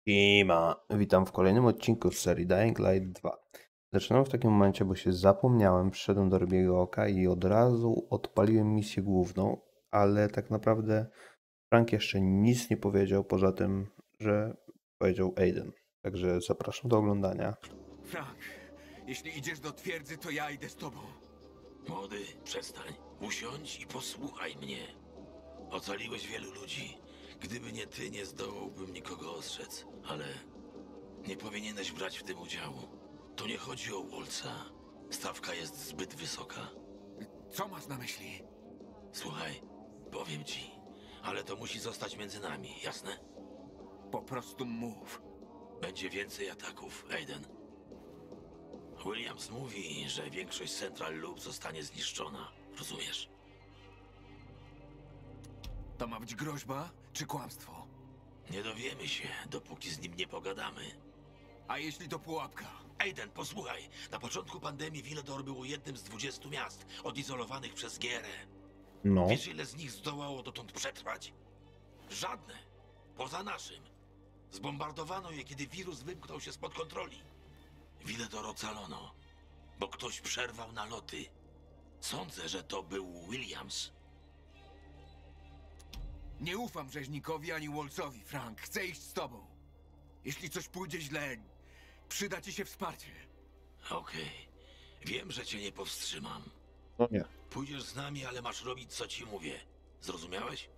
Siema, witam w kolejnym odcinku z serii Dying Light 2. Zaczynam w takim momencie, bo się zapomniałem, przyszedłem do rybiego oka i od razu odpaliłem misję główną, ale tak naprawdę Frank jeszcze nic nie powiedział, poza tym, że powiedział Aiden. Także zapraszam do oglądania. Frank, jeśli idziesz do twierdzy, to ja idę z tobą. Młody, przestań. Usiądź i posłuchaj mnie. Ocaliłeś wielu ludzi. Gdyby nie ty, nie zdołałbym nikogo ostrzec. Ale nie powinieneś brać w tym udziału. Tu nie chodzi o Wolca. Stawka jest zbyt wysoka. Co masz na myśli? Słuchaj, powiem ci, ale to musi zostać między nami, jasne? Po prostu mów. Będzie więcej ataków, Aiden. Williams mówi, że większość Central Loop zostanie zniszczona. Rozumiesz? To ma być groźba czy kłamstwo? Nie dowiemy się, dopóki z nim nie pogadamy. A jeśli to pułapka? Aiden, posłuchaj. Na początku pandemii Villedor było jednym z 20 miast odizolowanych przez Gierę. No, Wiesz, ile z nich zdołało dotąd przetrwać? Żadne. Poza naszym. Zbombardowano je, kiedy wirus wymknął się spod kontroli. Villedor ocalono, bo ktoś przerwał naloty. Sądzę, że to był Williams. Nie ufam rzeźnikowi ani Wolcowi, Frank. Chcę iść z tobą. Jeśli coś pójdzie źle, przyda ci się wsparcie. Okej. Wiem, że cię nie powstrzymam. no nie. Pójdziesz z nami, ale masz robić, co ci mówię. Zrozumiałeś?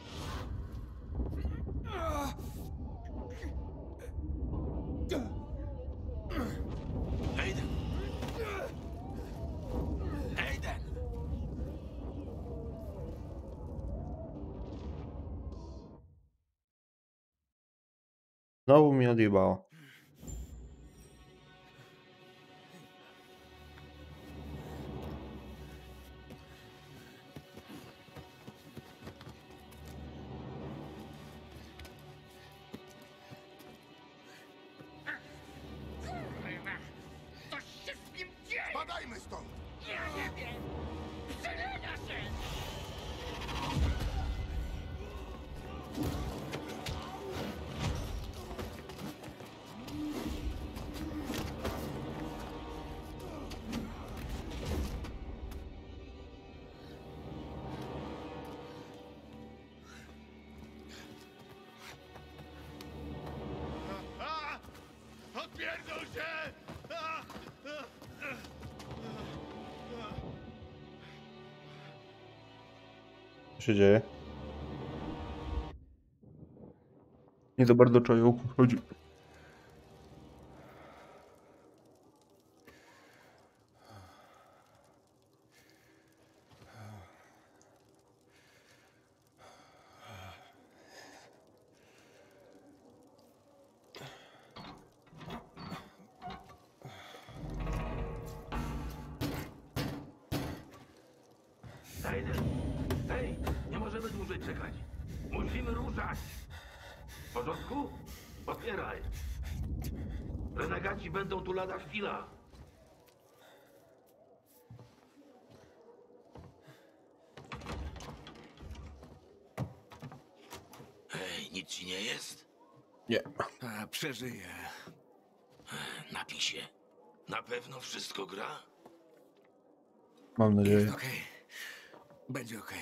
Aiden! Aiden! Znowu mnie odjebało. Coś się z nim dzieje! Badajmy stąd! Ja nie wiem! Przemienia się! Odpierdol się! Co się dzieje? Nie za bardzo czuję, o co chodzi. Aiden! Hej! Nie możemy dłużej czekać. Musimy ruszać! W porządku? Otwieraj! Renegaci będą tu lada chwila. Hej, nic ci nie jest? Nie. Przeżyję. Napij się. Na pewno wszystko gra? Mam nadzieję. Jest okej. Będzie okej.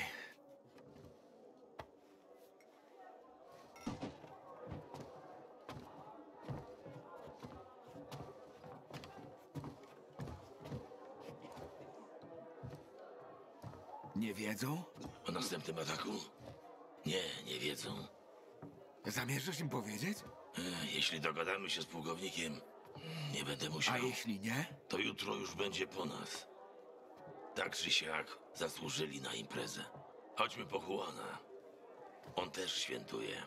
Nie wiedzą? O następnym ataku? Nie, nie wiedzą. Zamierzasz im powiedzieć? Jeśli dogadamy się z pułkownikiem, nie będę musiał. A jeśli nie? To jutro już będzie po nas. Tak czy siak zasłużyli na imprezę. Chodźmy po Juana. On też świętuje.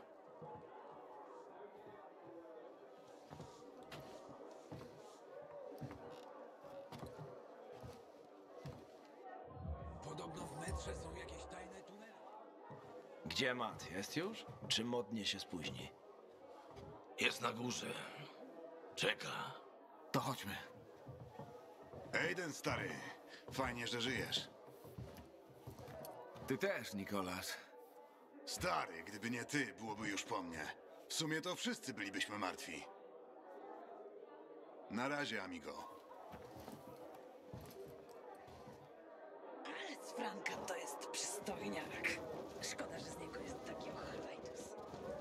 Podobno w metrze są jakieś tajne tunele. Gdzie Matt? Jest już? Czy modnie się spóźni? Jest na górze. Czeka. To chodźmy. Aiden, stary. Fajnie, że żyjesz. Ty też, Nikolas. Stary, gdyby nie ty, byłoby już po mnie. W sumie to wszyscy bylibyśmy martwi. Na razie, amigo. Ale z Franka to jest przystojniak. Szkoda, że z niego jest taki ochlejtus.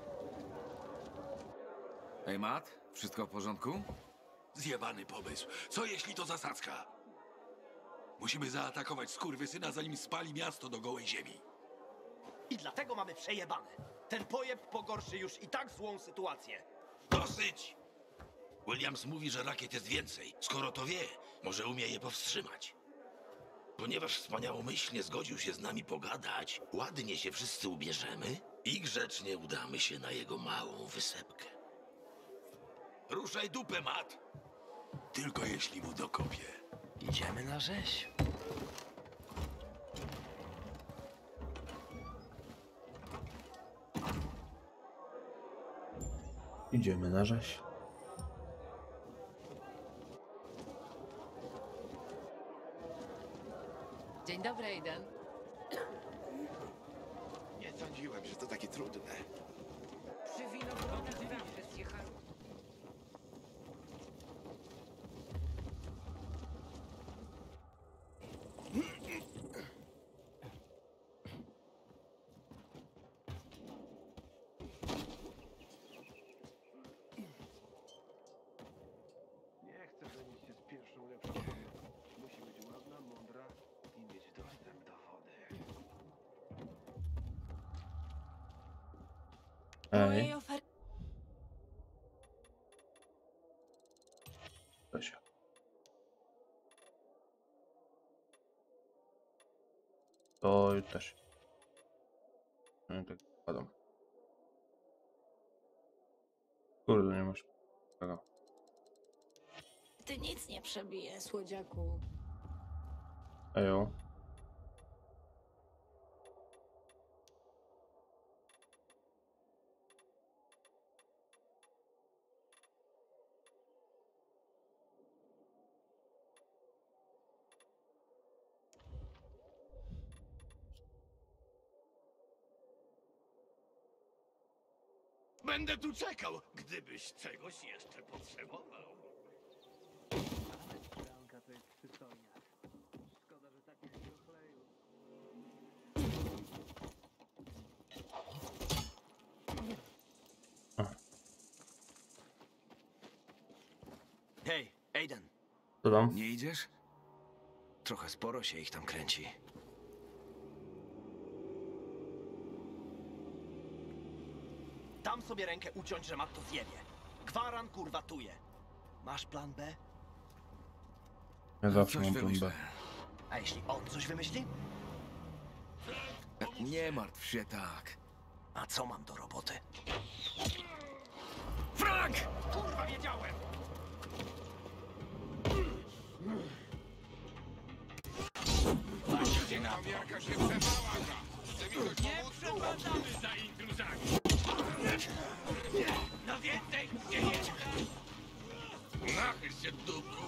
Ej, Matt, wszystko w porządku? Zjebany pomysł. Co jeśli to zasadzka? Musimy zaatakować skurwysyna, zanim spali miasto do gołej ziemi. I dlatego mamy przejebane. Ten pojeb pogorszy już i tak złą sytuację. Dosyć! Williams mówi, że rakiet jest więcej. Skoro to wie, może umie je powstrzymać. Ponieważ wspaniałomyślnie zgodził się z nami pogadać, ładnie się wszyscy ubierzemy i grzecznie udamy się na jego małą wysepkę. Ruszaj dupę, Matt! Tylko jeśli mu dokopię. Idziemy na rzeź. Idziemy na rzeź. Dzień dobry, Aiden. Nie sądziłem, że to takie trudne. Przy winogronach zawsze zjechałem. Nie chcę żenić się z pierwszą lepszą kobietą. Musi być ładna, mądra i mieć dostęp do wody. Mojej oferty. Zosia. To też. No tak wkładam. Kurde, nie masz tego. Ty nic nie przebije, słodziaku. Ejo. Będę tu czekał, gdybyś czegoś jeszcze potrzebował. Franka to jest przystojniak. Szkoda, że taki się okleił. Hej, Aiden, Co tam? nie idziesz? Trochę sporo się ich tam kręci. Dam sobie rękę uciąć, że Matt to zjebie. Gwaran kurwa tuje. Masz plan B? Ja zawsze Coś mam plan B. wymyślę. A jeśli on coś wymyśli? Nie martw się tak. A co mam do roboty? Frank! Kurwa, wiedziałem! Jaka się przebałaga! Chce mi ktoś pomóc? Przepadamy za intruzami! No więcej nie jedź! Nachyl się, dupku!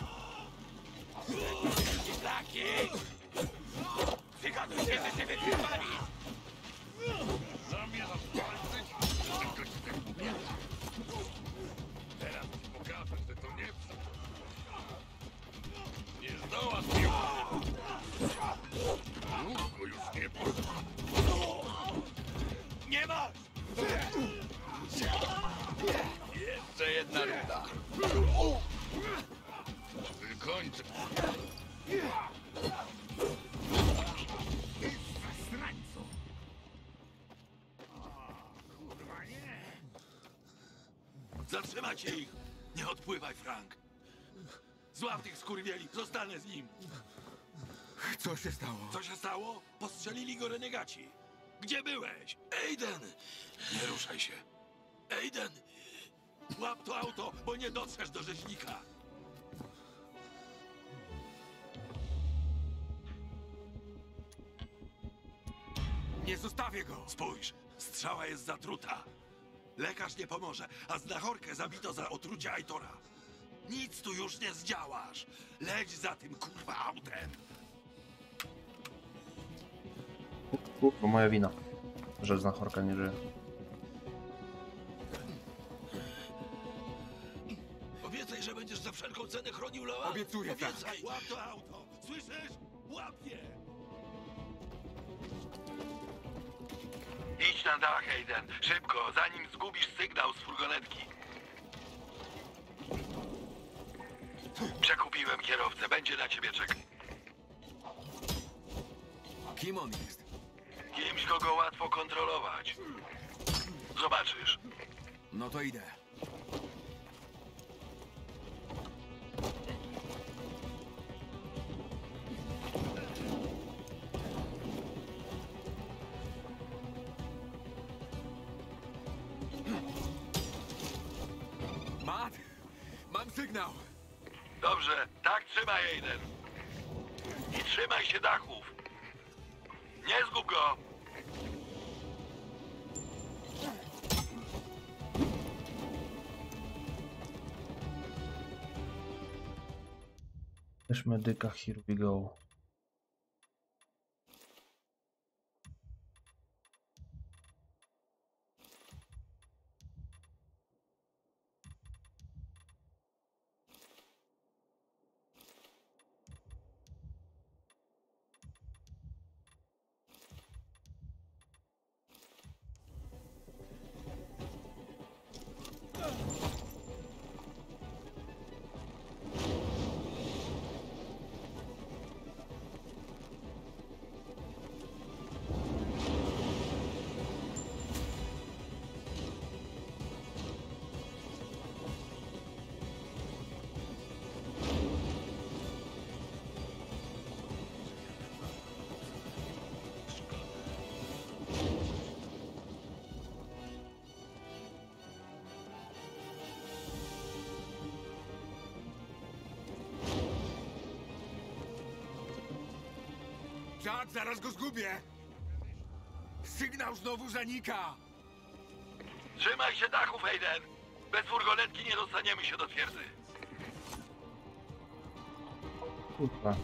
Szlaki! Wygaduj się, że się wykrywali! Zamierzam walczyć, tylko ci tak mówię. Teraz ci pokażę, że to nie psa. Nie zdołasz mnie. Długo już nie poszło. Nie masz! Jeszcze jedna runda. Wykończę. Zasrańcu! Kurwa, nie! Zatrzymajcie ich! Nie odpływaj, Frank! Złap tych skurwieli, zostanę z nim! Co się stało? Co się stało? Postrzelili go renegaci. Gdzie byłeś? Aiden! Nie ruszaj się. Aiden! Łap to auto, bo nie dotrzesz do rzeźnika. Nie zostawię go! Spójrz, strzała jest zatruta. Lekarz nie pomoże, a znachorkę zabito za otrucie Aitora. Nic tu już nie zdziałasz. Leć za tym kurwa autem. To moja wina, że znachorka nie żyje. Obiecaj, że będziesz za wszelką cenę chronił Loa. Obiecuję, tak. Obiecaj. Łap to auto. Słyszysz? Łap je. Idź na dach, Aiden. Szybko, zanim zgubisz sygnał z furgonetki. Przekupiłem kierowcę. Będzie na ciebie czekał. Kim on jest? Kimś, kogo łatwo kontrolować. Zobaczysz. No to idę. Matt, mam sygnał. Dobrze, tak trzymaj, Aiden. I trzymaj się dachów. Nie zgub go. Też medyka, here we go. Jack, zaraz go zgubię. Sygnał znowu zanika. Trzymaj się dachów, Aiden. Bez furgonetki nie dostaniemy się do twierdzy. Kurwa.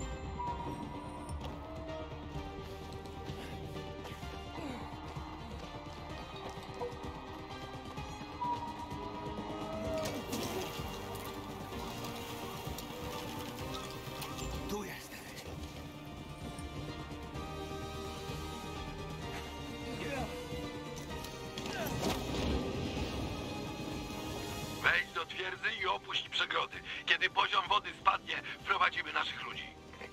Tu jesteś. Wejdź do twierdzy i opuść przegrody. Kiedy poziom wody spadnie, wprowadzimy naszych ludzi.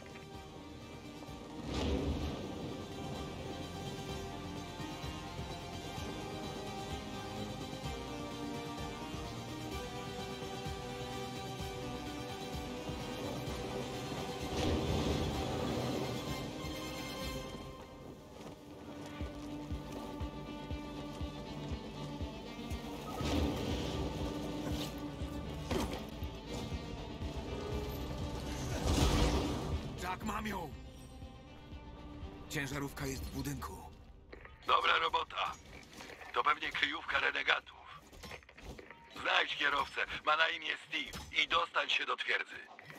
Jack, mam ją. Ciężarówka jest w budynku. Dobra robota. To pewnie kryjówka renegatów. Znajdź kierowcę. Ma na imię Steve i dostań się do twierdzy.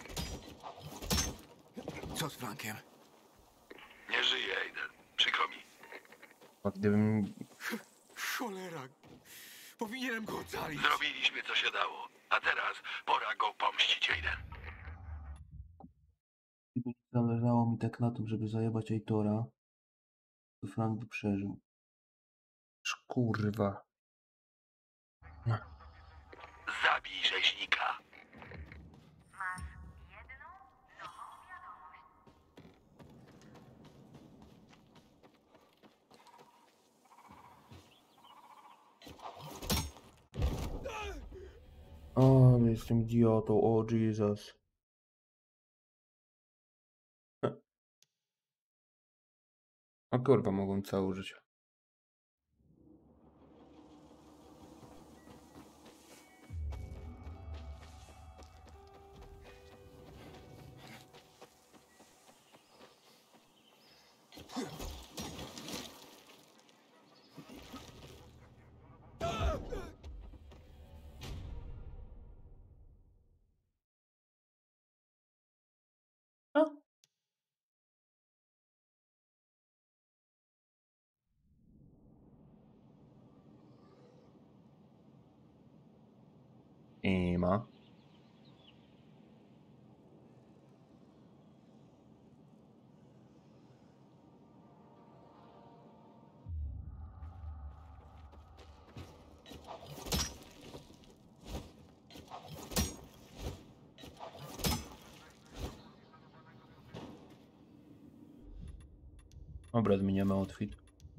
Co z Frankiem? Nie żyje, Aiden. Przykro mi. A gdybym... Cholera. Powinienem go ocalić. Zrobiliśmy, co się dało. A teraz pora go pomścić, Aiden. Gdyby zależało mi tak na tym, żeby zajebać Aitora, to Frank by przeżył. Kurwa. Zabij rzeźnika. O, jestem idiotą, o Jesus. O kurwa, mogłem całe użyć. Nie ma. Dobra, zmieniamy outfit.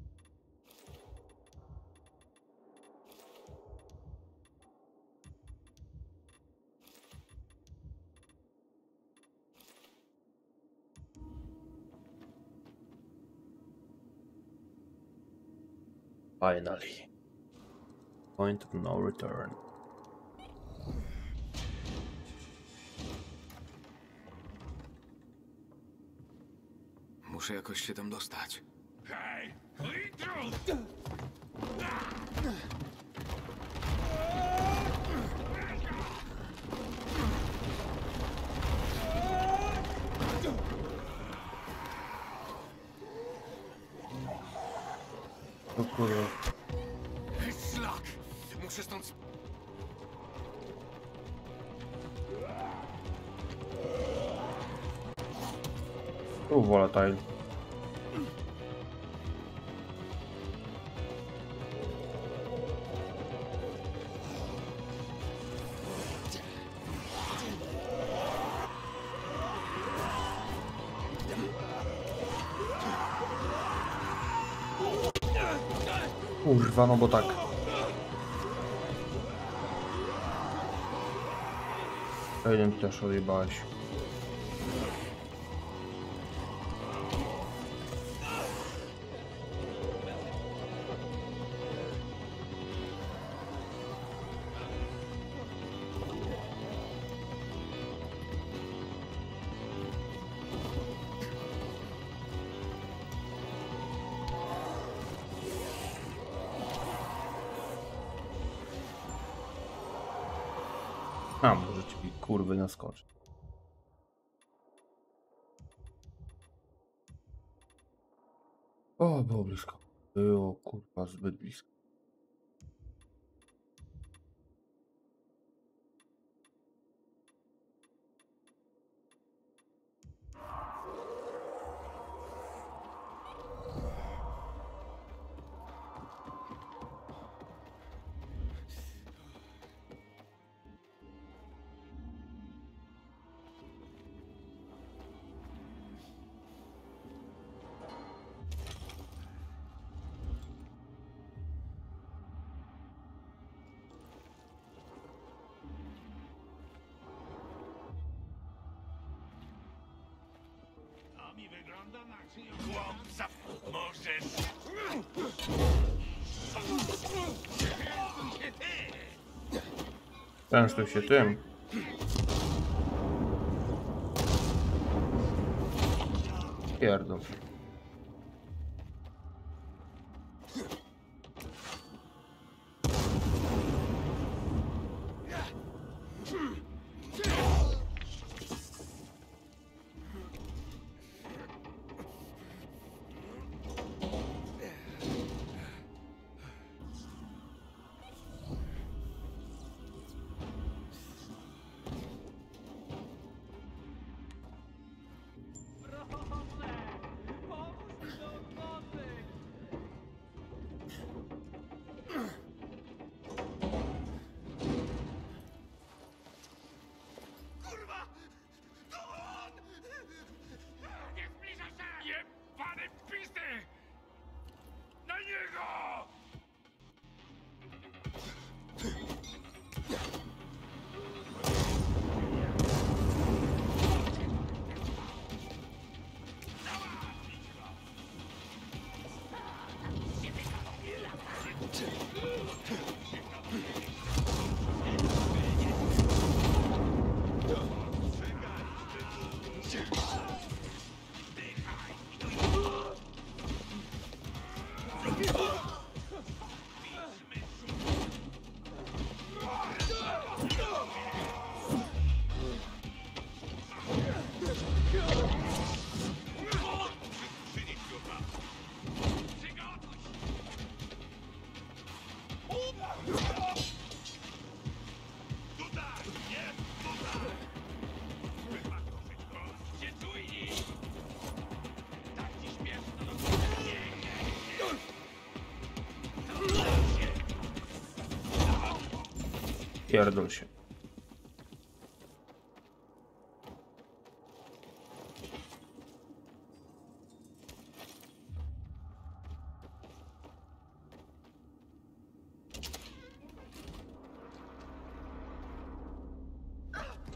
Finally. Point of no return. Muszę jakoś się tam dostać. Hej! Litru! O kurwa. Szlak! Muszę stąd... Volatile. Kurwa, no bo tak. Jeden też odjebałeś. A, może ci kurwy naskoczy. O, było blisko. Było kurwa zbyt blisko. To mi wygląda na czyjąś... Chłopca! Możesz... Częstuj się ty! Częstuj się tym. Pierdol. Nie zbliża się! Jebane pisty! Na niego! Pierdol się.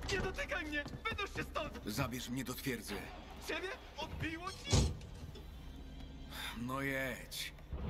Nie dotykaj mnie! Wynoś się stąd! Zabierz mnie do twierdzy. Ciebie? Odbiło ci? No jedź.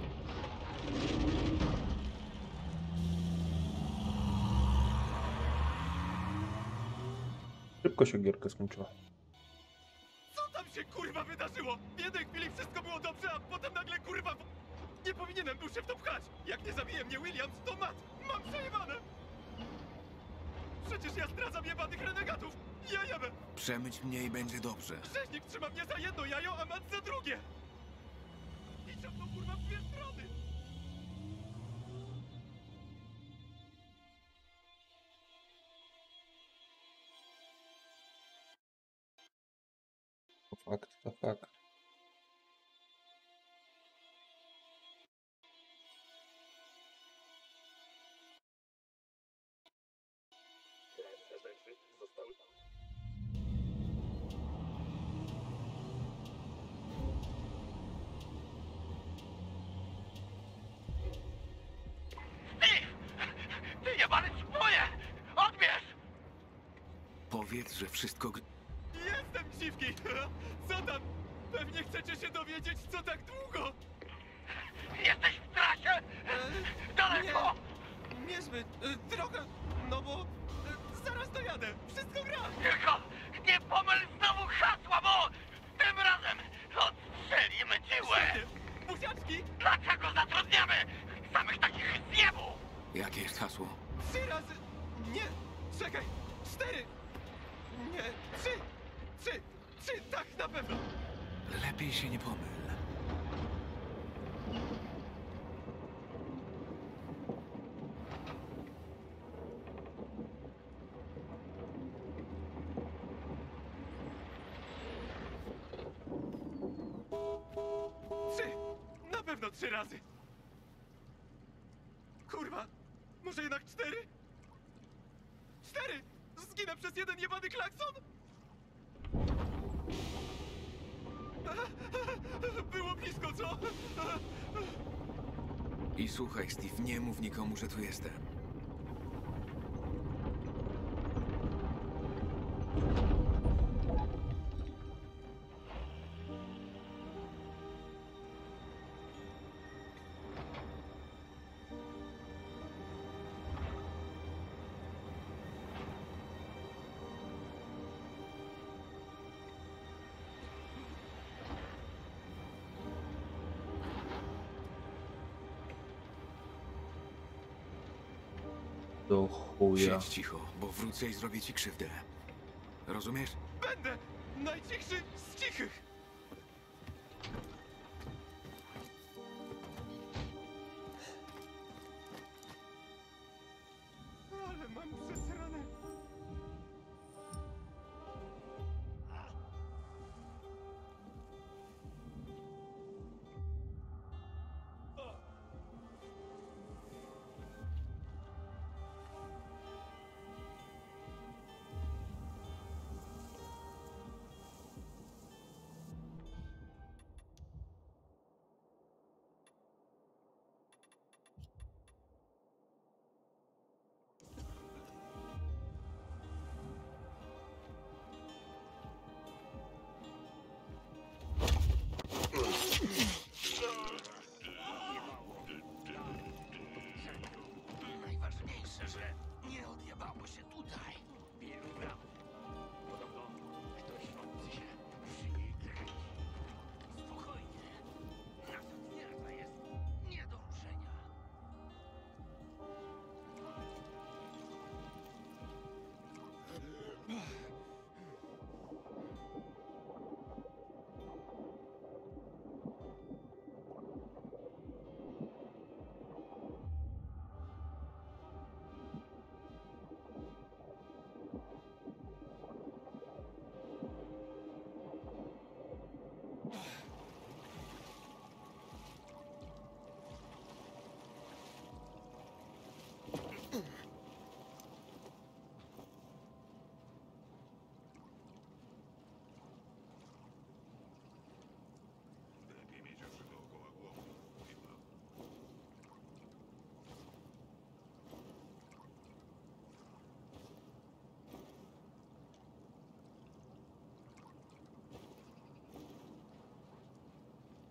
Szybko się gierka skończyła. Co tam się kurwa wydarzyło? W jednej chwili wszystko było dobrze, a potem nagle kurwa... Nie powinienem był się w to pchać! Jak nie zabije mnie Williams, to Matt! Mam przejebane! Przecież ja zdradzam jebanych renegatów! Ja jebę! Przemyć mnie i będzie dobrze. Rzeźnik trzyma mnie za jedno jajo, a Matt za drugie! I ciągną kurwa w dwie strony! To fakt, to fakt. Ty jebany czpoje! Odbierz! Powiedz, że wszystko... Jestem dziwki! Co tam? Pewnie chcecie się dowiedzieć, co tak długo! Jesteś w trasie? Daleko! Niezbyt. Trochę. No bo... zaraz dojadę. Wszystko gra! Tylko nie pomyl znowu hasła, bo tym razem odstrzelimy ci łeb! Buziaczki! Dlaczego zatrudniamy samych takich zjebów? Jakie jest hasło? 3 razy... Nie! Czekaj! 4! Nie! 3! Tak, na pewno! Lepiej się nie pomyl. Na pewno 3 razy! Kurwa! Może jednak 4? 4! Zginę przez jeden jebany klakson? Było blisko, co? I słuchaj, Steve, nie mów nikomu, że tu jestem. Do chuja. Siedź cicho, bo wrócę i zrobię ci krzywdę. Rozumiesz? Będę najcichszy z cichych! Ale mam przesrane. Najważniejsze, że nie odjebało się tutaj. Wielu brawo. Podobno ktoś obcy się przy niej kręci. Spokojnie. Nasza twierdza jest nie do ruszenia.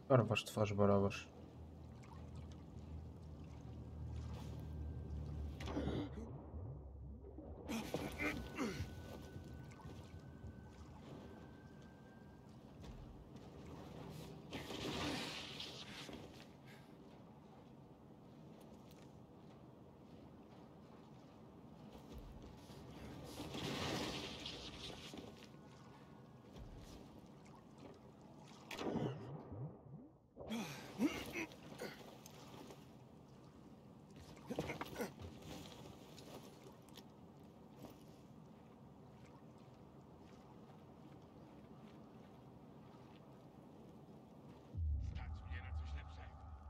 Barabasz, twarz, barabasz. Stać mnie na coś lepszego.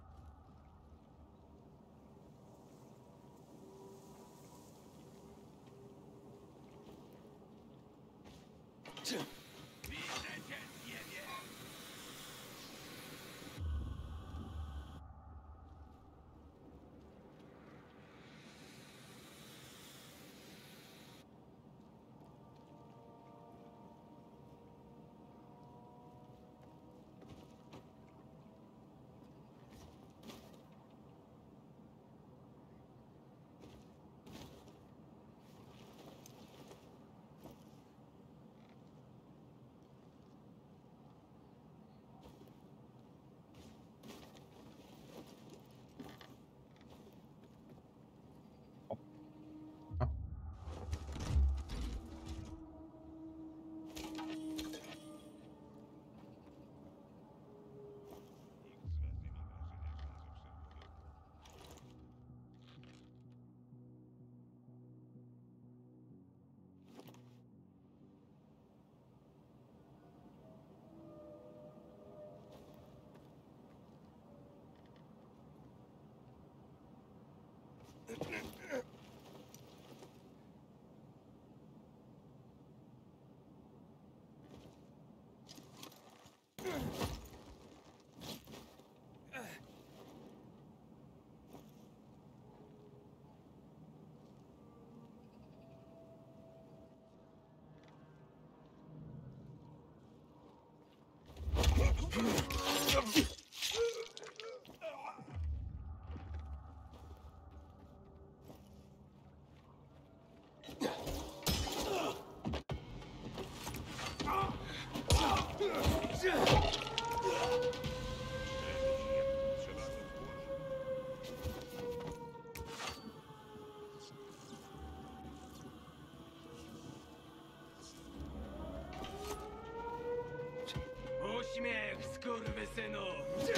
Uśmiech, skurwysynu!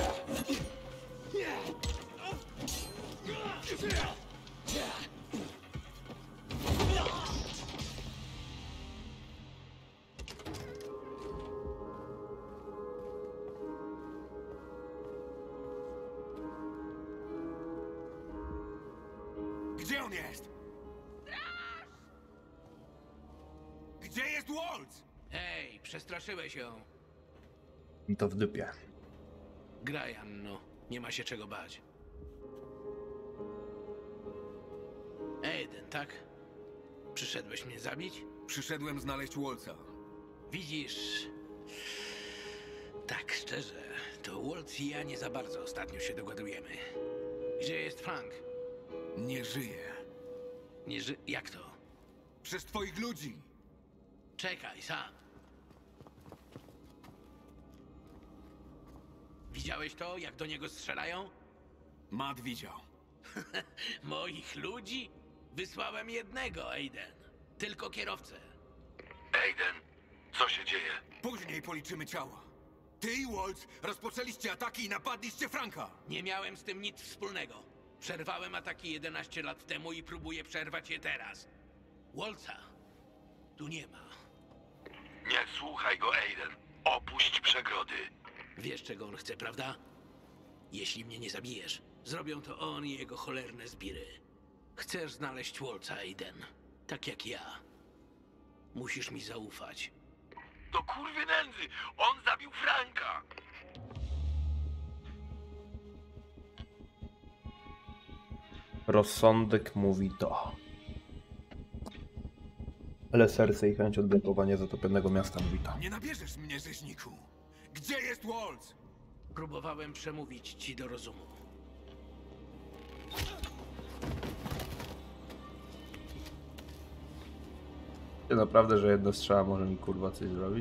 Gdzie on jest? Gdzie jest Waltz? Hej, przestraszyłeś ją. I to w dupie. Graj, Anno. Nie ma się czego bać. Aiden, tak? Przyszedłeś mnie zabić? Przyszedłem znaleźć Waltza. Widzisz... Tak szczerze, to Waltz i ja nie za bardzo ostatnio się dogadujemy. Gdzie jest Frank? Nie żyje. Jak to? Przez twoich ludzi. Czekaj, sam. Widziałeś to, jak do niego strzelają? Matt widział. Moich ludzi? Wysłałem jednego, Aiden. Tylko kierowcę. Aiden, co się dzieje? Później policzymy ciała. Ty i Waltz rozpoczęliście ataki i napadliście Franka. Nie miałem z tym nic wspólnego. Przerwałem ataki 11 lat temu i próbuję przerwać je teraz. Waltza tu nie ma. Nie słuchaj go, Aiden. Opuść przegrody. Wiesz, czego on chce, prawda? Jeśli mnie nie zabijesz, zrobią to on i jego cholerne zbiry. Chcesz znaleźć Waltza, Aiden. Tak jak ja. Musisz mi zaufać. To kurwy nędzy! On zabił Franka! Rozsądek mówi to. Ale serce i chęć odblokowania zatopionego miasta mówi to. Nie nabierzesz mnie, rzeźniku. Gdzie jest Waltz? Próbowałem przemówić ci do rozumu. Czy naprawdę, że jedna strzała może mi kurwa coś zrobić?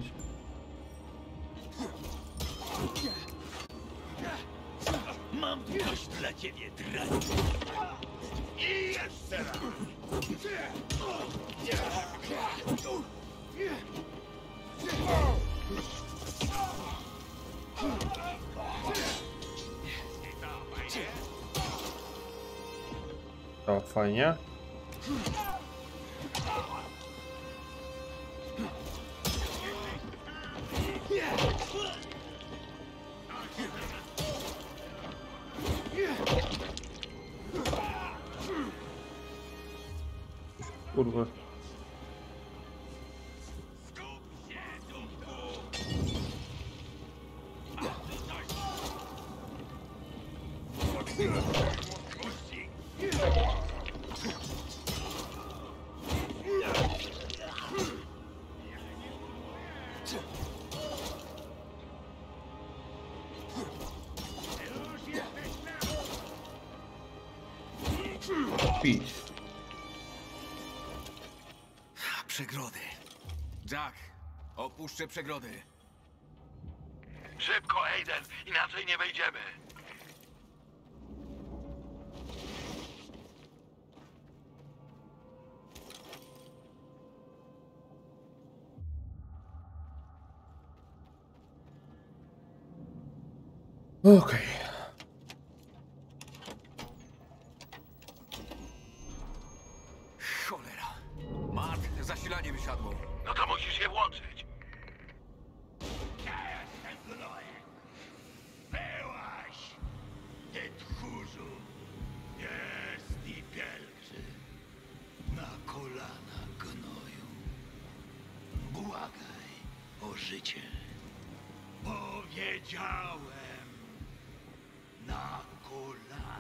Mam coś dla ciebie, dranie. I jeszcze raz. To fajnie. Kurwa. Pić. Przegrody. Jack, opuszczę przegrody. Szybko, Aiden, inaczej nie wejdziemy. Okej. Cholera. Matt, zasilanie wysiadło. No to musisz je włączyć. Byłaś, ty tchórzu. Jest i pielgrzym. Na kolana gnoju. Błagaj o życie. Powiedziałem. Na kolana.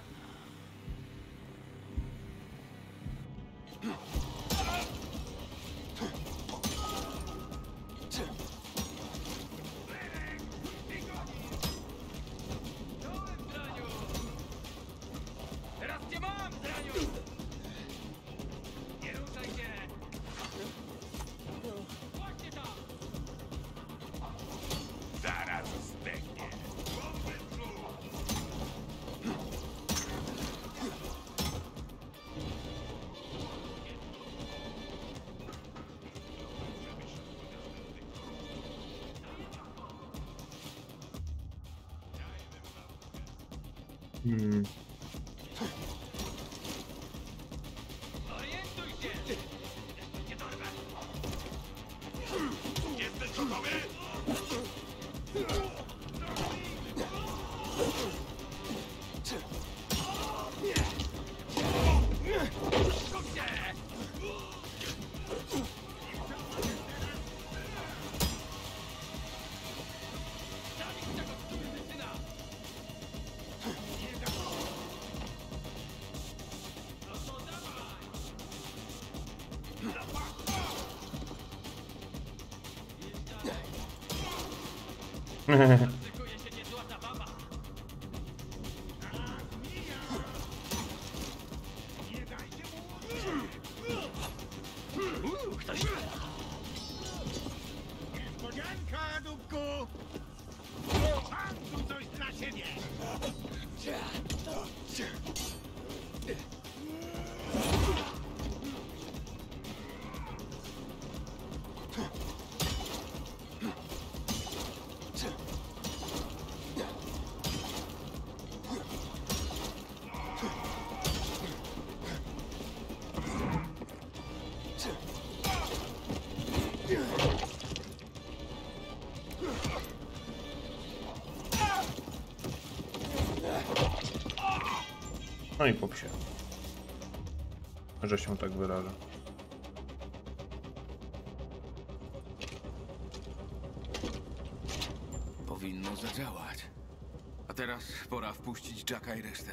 Teraz cię mam, zraniu! Nie ruszaj się! Chodźcie tam! Zaraz zdechnie. Orientuj się! Jesteś gotowy? Szykuje się niezła zabawa! Ktoś... Niespodzianka, dupku! Mam tu coś dla ciebie! No i po psie. Że się tak wyraża. Powinno zadziałać. A teraz pora wpuścić Jacka i resztę.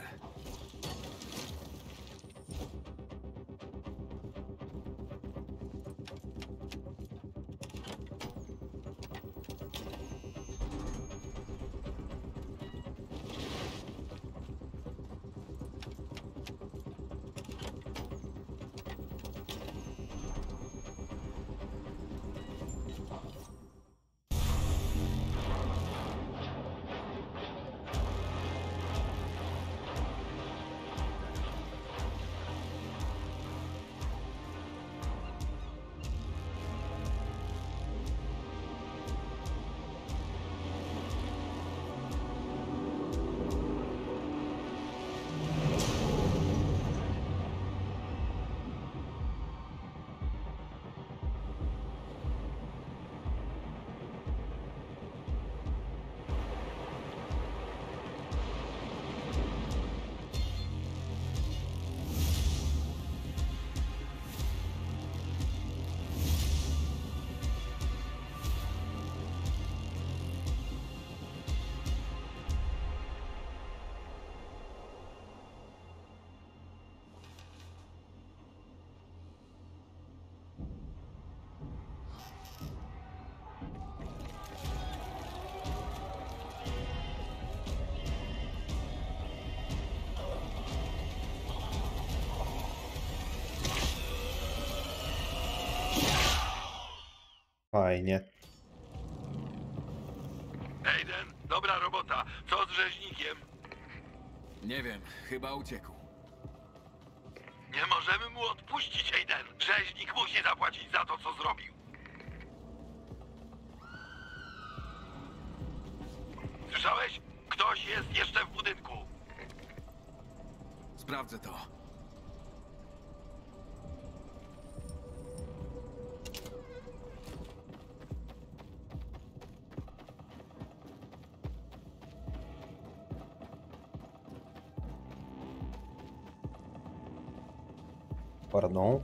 Fajnie. Aiden, dobra robota. Co z rzeźnikiem? Nie wiem, chyba uciekł. Nie możemy mu odpuścić, Aiden. Rzeźnik musi zapłacić za to, co zrobił. Słyszałeś? Ktoś jest jeszcze w budynku. Sprawdzę to. Pardon.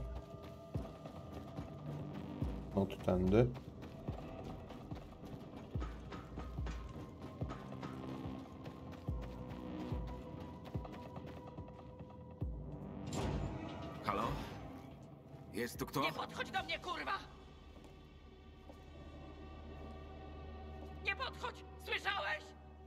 No to tędy. Halo? Jest tu kto? Nie podchodź do mnie, kurwa! Nie podchodź! Słyszałeś?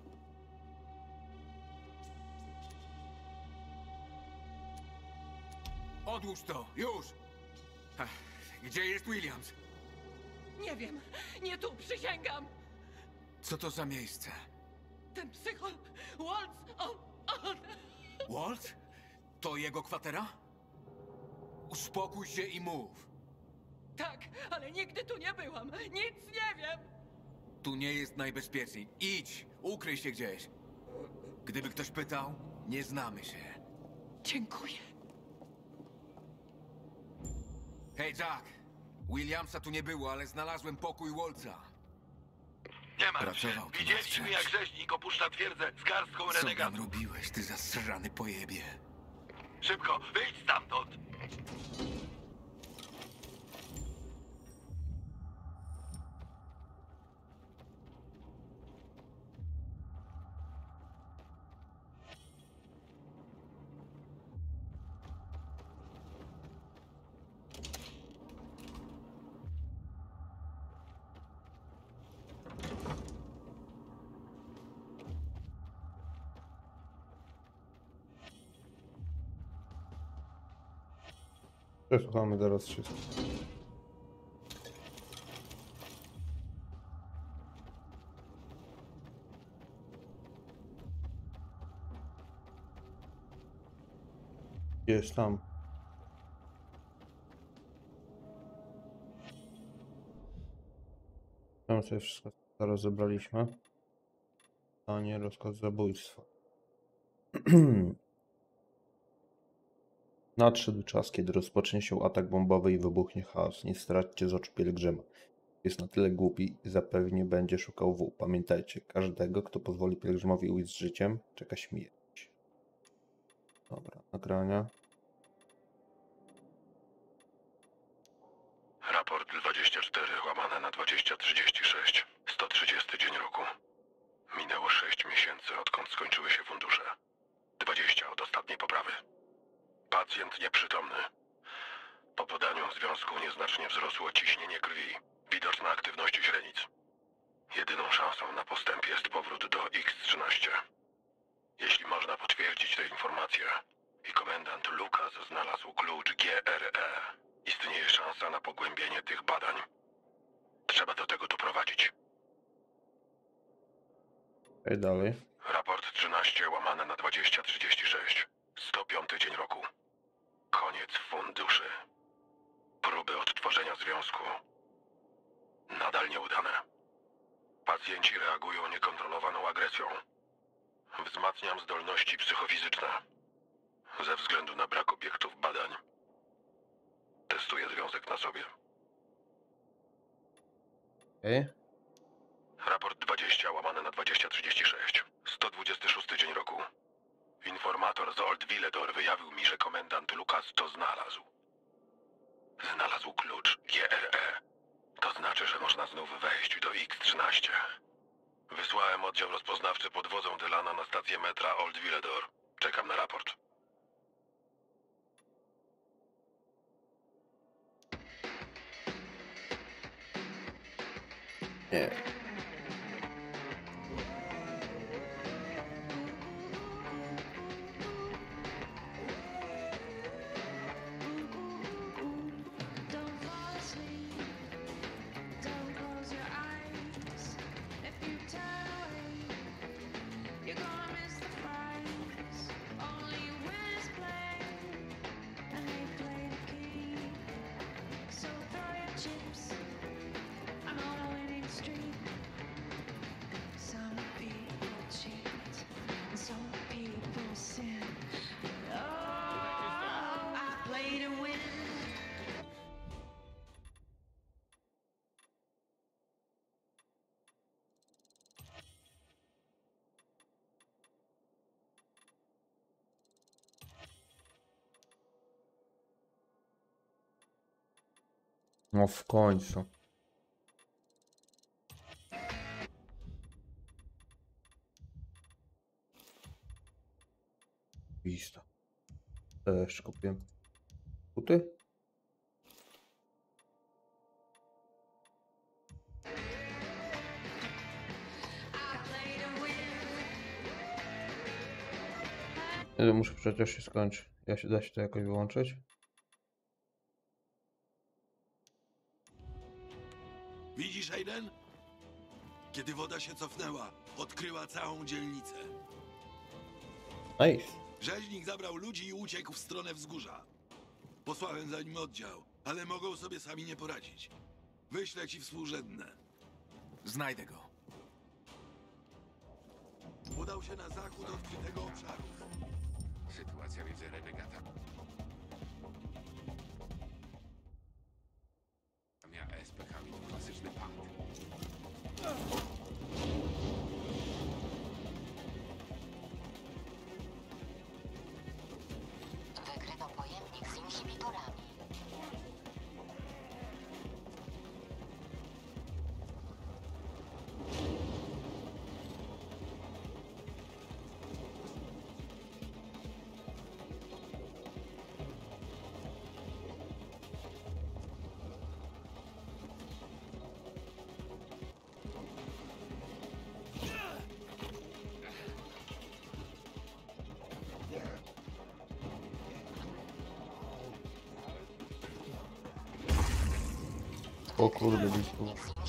Odłóż to, już! Ach, gdzie jest Williams? Nie wiem. Nie tu, przysięgam! Co to za miejsce? Ten psycho... Waltz... On... Walt? To jego kwatera? Uspokój się i mów. Tak, ale nigdy tu nie byłam. Nic nie wiem. Tu nie jest najbezpieczniej. Idź, ukryj się gdzieś. Gdyby ktoś pytał, nie znamy się. Dziękuję. Hej, Jack! Williamsa tu nie było, ale znalazłem pokój Waltza. Nie martw się. Pracował tu Widzieliśmy, na jak wstecz. rzeźnik opuszcza twierdzę z garstką Co tam renegatów. robiłeś, ty zasrany pojebie? Szybko, wyjdź stamtąd. Przesłuchamy zaraz wszystko. Jest tam. Tam sobie wszystko rozebraliśmy. A nie rozkaz zabójstwa. Nadszedł czas, kiedy rozpocznie się atak bombowy i wybuchnie chaos. Nie straćcie z oczu pielgrzyma. Jest na tyle głupi i zapewnie będzie szukał W. Pamiętajcie, każdego, kto pozwoli pielgrzymowi ujść z życiem, czeka śmierć. Dobra, nagrania. Raport 24/2036. 130 dzień roku. Minęło 6 miesięcy, odkąd skończyły się fundusze. 20 od ostatniej poprawy. Pacjent nieprzytomny. Po podaniu związku nieznacznie wzrosło ciśnienie krwi. Widoczna aktywność źrenic. Jedyną szansą na postęp jest powrót do X-13. Jeśli można potwierdzić te informacje i komendant Lucas znalazł klucz GRE, istnieje szansa na pogłębienie tych badań. Trzeba do tego doprowadzić. I dalej. Raport 13/2036. 105 dzień roku. Koniec funduszy. Próby odtworzenia związku. Nadal nieudane. Pacjenci reagują niekontrolowaną agresją. Wzmacniam zdolności psychofizyczne. Ze względu na brak obiektów badań. Testuję związek na sobie. Okay. Raport 20/2036. 126 dzień roku. Informator z Old Villedor wyjawił mi, że komendant Lucas to znalazł. Znalazł klucz GRE. To znaczy, że można znów wejść do X-13. Wysłałem oddział rozpoznawczy pod wodzą Dylana na stację metra Old Villedor. Czekam na raport. Nie. No w końcu. Lista. Też kupiłem. Buty? Ja muszę przecież się skończyć. Da się to jakoś wyłączyć? Widzisz, Aiden? Kiedy woda się cofnęła, odkryła całą dzielnicę. Nice. Rzeźnik zabrał ludzi i uciekł w stronę wzgórza. Posłałem za nim oddział, ale mogą sobie sami nie poradzić. Wyślę ci współrzędne. Znajdę go. Udał się na zachód odkrytego obszaru. Sytuacja widzę renegata. SPK to klasyczny pakt. Wykryto pojemnik z inhibitorami. O kurde, blisko.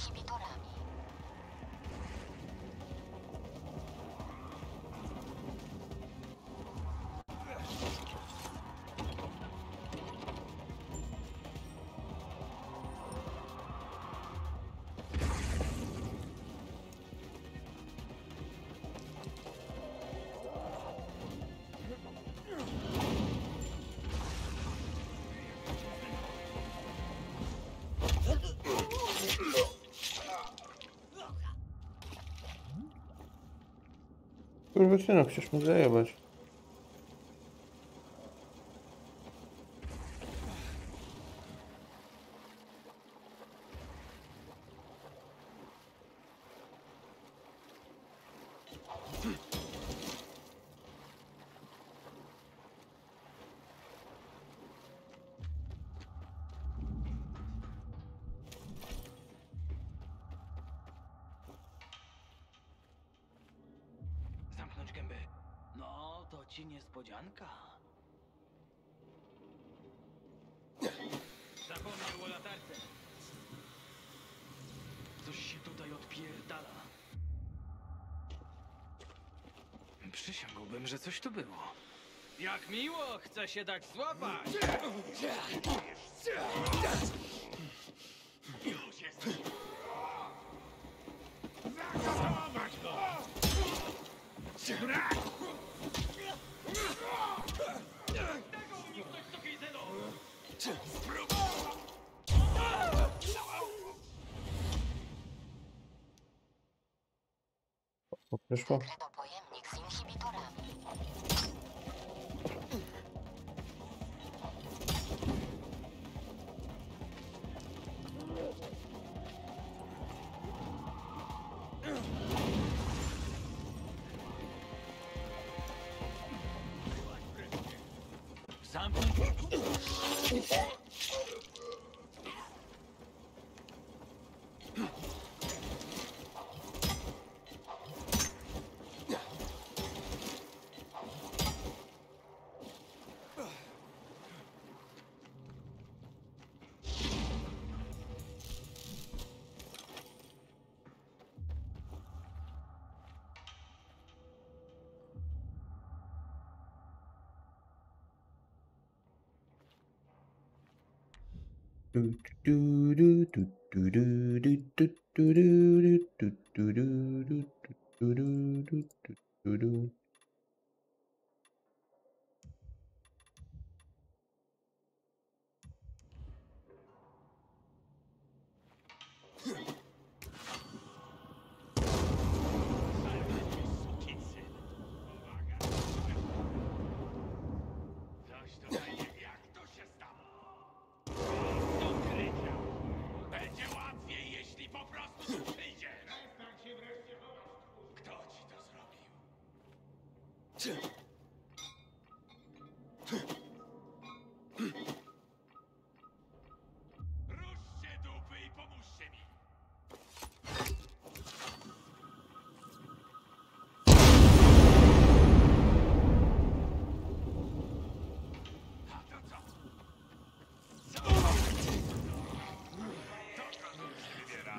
Kurwa, syno, chcesz mu zajebać. Zamknąć gęby. No, to ci niespodzianka. Zapomniał o latarce. Coś się tutaj odpierdala. Przysiągłbym, że coś tu było. Jak miło, chce się dać złapać! Już jesteś! Zachować go! Przyszło? Wykryto pojemnik z inhibitorami. Coś tutaj, jak to się stało? Do krycia! Ruszcie dupy i pomóżcie mi! A to co? Dokąd się wybiera?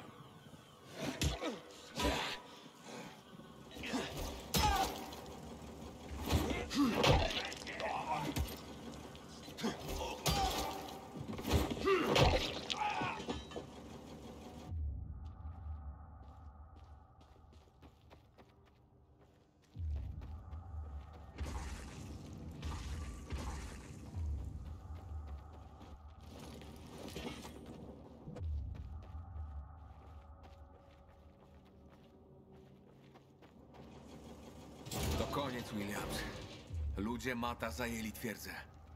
To koniec, Williams. Ludzie Mata zajęli twierdzę.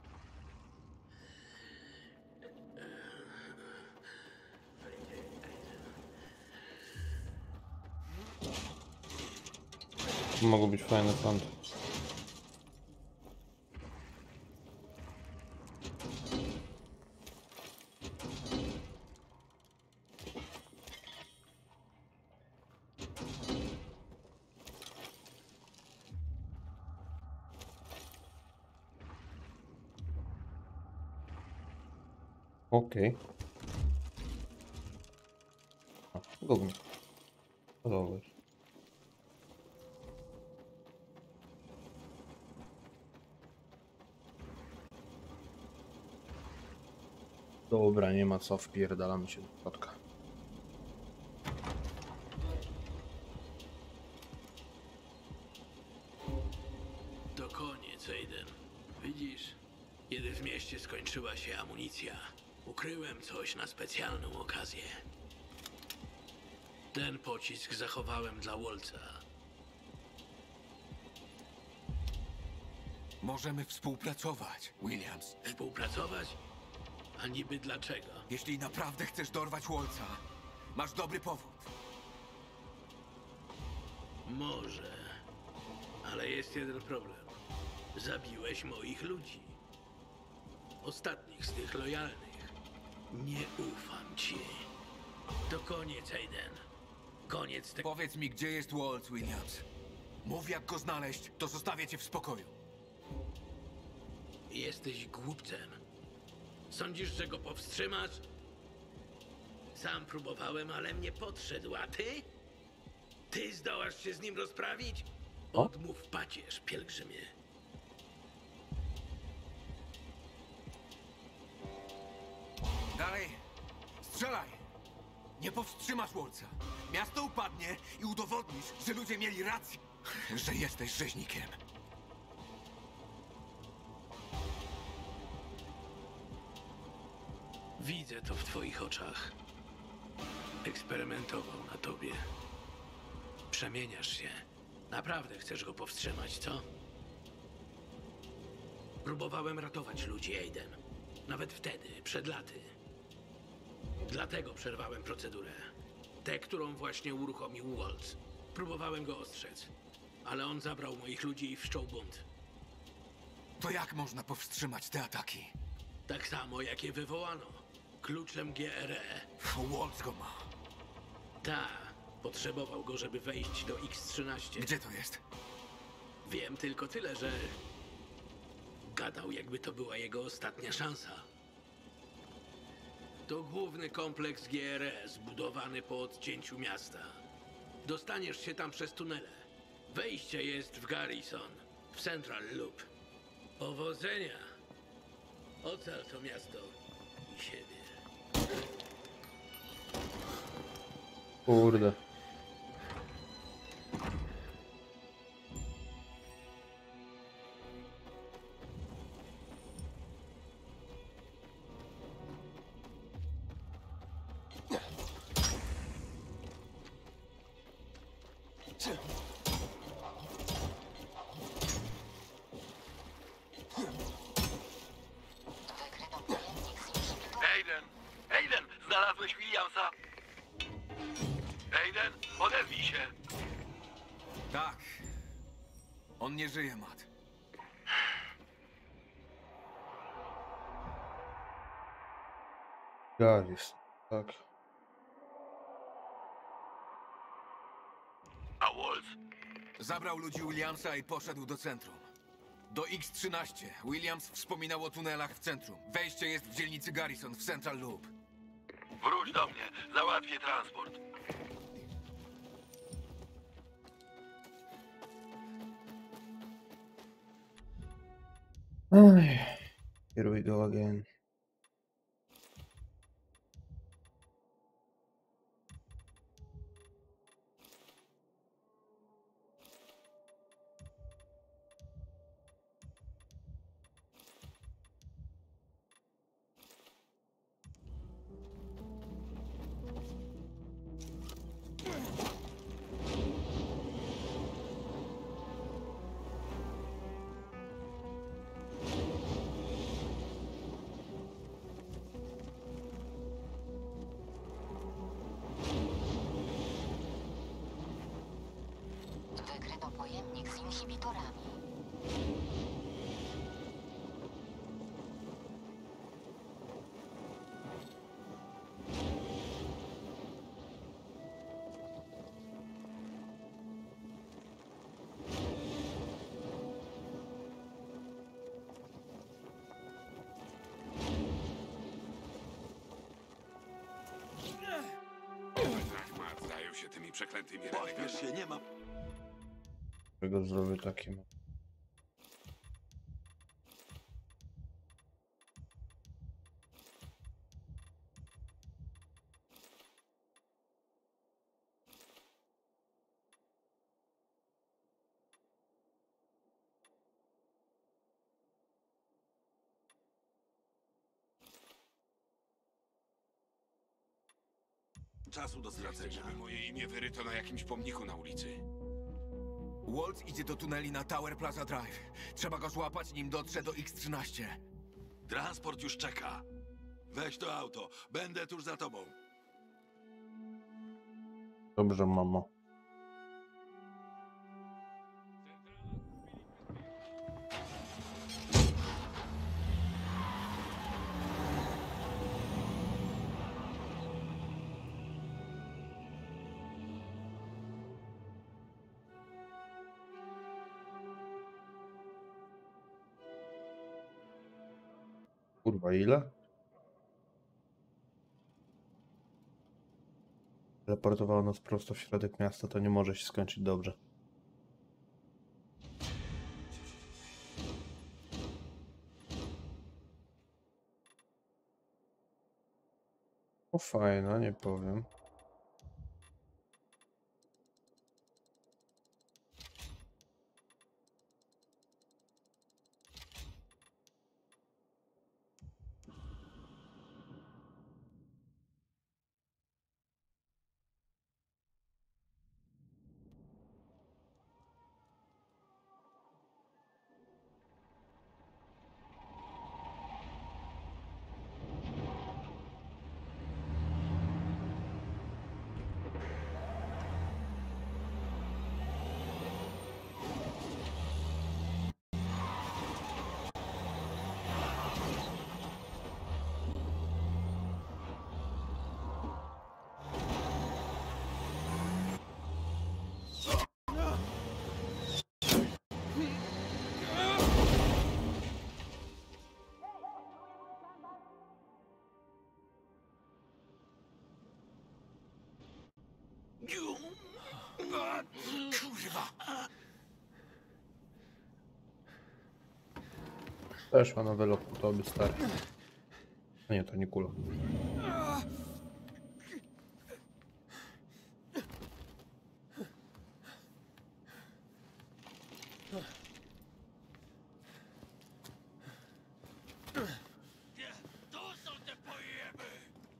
To mogło być fajny front. Okej. Gówno. Podoba się. Dobra, nie ma co, wpierdalamy się do środka. To koniec, Aiden. Widzisz, kiedy w mieście skończyła się amunicja, ukryłem coś na specjalną okazję. Ten pocisk zachowałem dla Waltza. Możemy współpracować, Williams. Współpracować? A niby dlaczego? Jeśli naprawdę chcesz dorwać Waltza, masz dobry powód. Może. Ale jest jeden problem. Zabiłeś moich ludzi. Ostatnich z tych lojalnych. Nie ufam ci. To koniec, Aiden. Koniec tego. Powiedz mi, gdzie jest Waltz, Williams. Mów, jak go znaleźć, to zostawię cię w spokoju. Jesteś głupcem. Sądzisz, że go powstrzymasz? Sam próbowałem, ale mnie podszedł, a ty? Ty zdołasz się z nim rozprawić? Odmów pacierz, pielgrzymie. Dalej, strzelaj! Nie powstrzymasz Waltza. Miasto upadnie i udowodnisz, że ludzie mieli rację, że jesteś rzeźnikiem. Widzę to w twoich oczach. Eksperymentował na tobie. Przemieniasz się. Naprawdę chcesz go powstrzymać, co? Próbowałem ratować ludzi, Aiden. Nawet wtedy, przed laty. Dlatego przerwałem procedurę. Tę, którą właśnie uruchomił Waltz. Próbowałem go ostrzec. Ale on zabrał moich ludzi i wszczął bunt. To jak można powstrzymać te ataki? Tak samo, jak je wywołano. Kluczem GRE. Waltz go ma. Ta. Potrzebował go, żeby wejść do X-13. Gdzie to jest? Wiem tylko tyle, że... gadał, jakby to była jego ostatnia szansa. To główny kompleks GRE, zbudowany po odcięciu miasta. Dostaniesz się tam przez tunele. Wejście jest w Garrison, w Central Loop. Powodzenia! Ocal to miasto i siebie. Kurde. Aiden! Aiden! Znalazłeś Williamsa? Aiden, odezwij się! Tak. On nie żyje, Matt. Garis, tak. A Wolf? Zabrał ludzi Williamsa i poszedł do centrum. Do X-13. Williams wspominał o tunelach w centrum. Wejście jest w dzielnicy Garrison w Central Loop. Wróć do mnie, załatwię transport. Here we go again. Wykryto pojemnik z inhibitorami. Zachmat zajął się tymi przeklętymi Pośpiesz się, nie ma... Czego zrobię takim? Czasu do Chcę, stracenia. żeby moje imię wyryto na jakimś pomniku na ulicy. Walt idzie do tuneli na Tower Plaza Drive. Trzeba go złapać, nim dotrze do X-13. Transport już czeka. Weź to auto, będę tuż za tobą. Dobrze, mamo. Kurwa, ile? Teleportowało nas prosto w środek miasta, to nie może się skończyć dobrze. O, fajna, nie powiem. Kurwa! Też ma nowe lokutowy stary. A nie, to nie kula. Tu są te pojeby!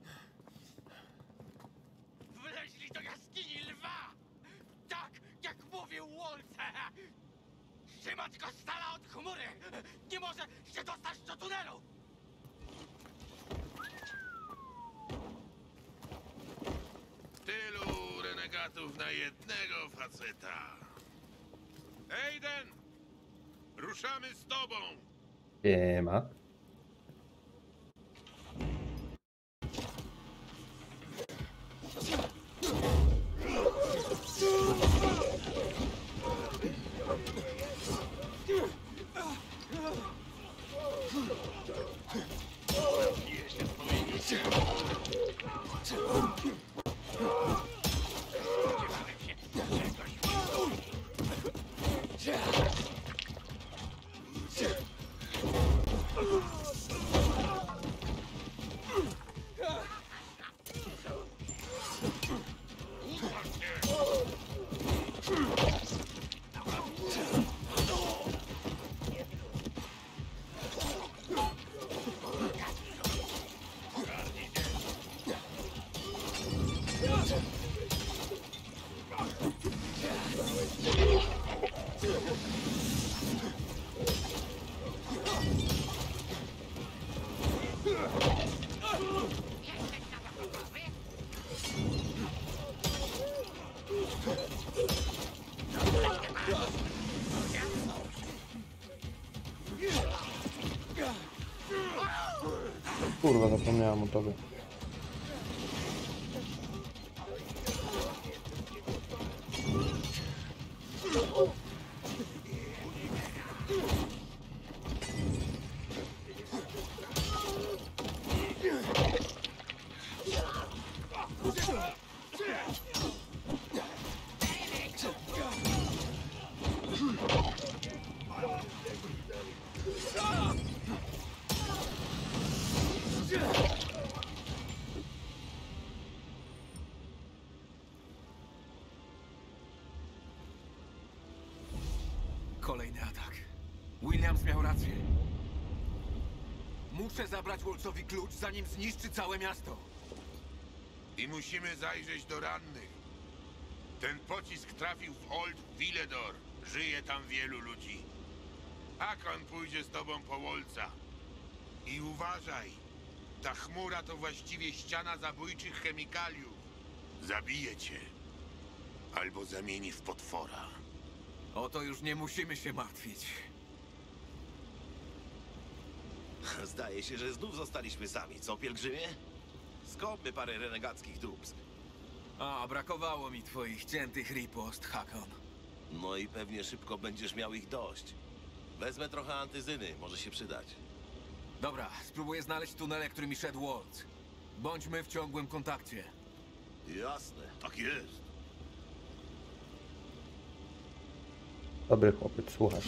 Wleźli do jaskini lwa! Tak, jak mówił Walter! Trzymać go z dala od chmury! Nie może się dostać do tunelu! Tylu renegatów na jednego faceta. Aiden! Ruszamy z tobą! Nie ma. Kurwa, zapomniałem o tobie. Kolejny atak. Williams miał rację. Muszę zabrać Wolcowi klucz, zanim zniszczy całe miasto. I musimy zajrzeć do rannych. Ten pocisk trafił w Old Villedor. Żyje tam wielu ludzi. Hakon pójdzie z tobą po Wolca. I uważaj, ta chmura to właściwie ściana zabójczych chemikaliów. Zabije cię. Albo zamieni w potwora. O to już nie musimy się martwić. Zdaje się, że znów zostaliśmy sami, co, pielgrzymie? Skąpmy parę renegackich dupsk. A, brakowało mi twoich ciętych ripost, Hakon. No i pewnie szybko będziesz miał ich dość. Wezmę trochę antyzyny, może się przydać. Dobra, spróbuję znaleźć tunele, którymi szedł Waltz. Bądźmy w ciągłym kontakcie. Jasne. Tak jest. Dobry chłopiec, słuchaj.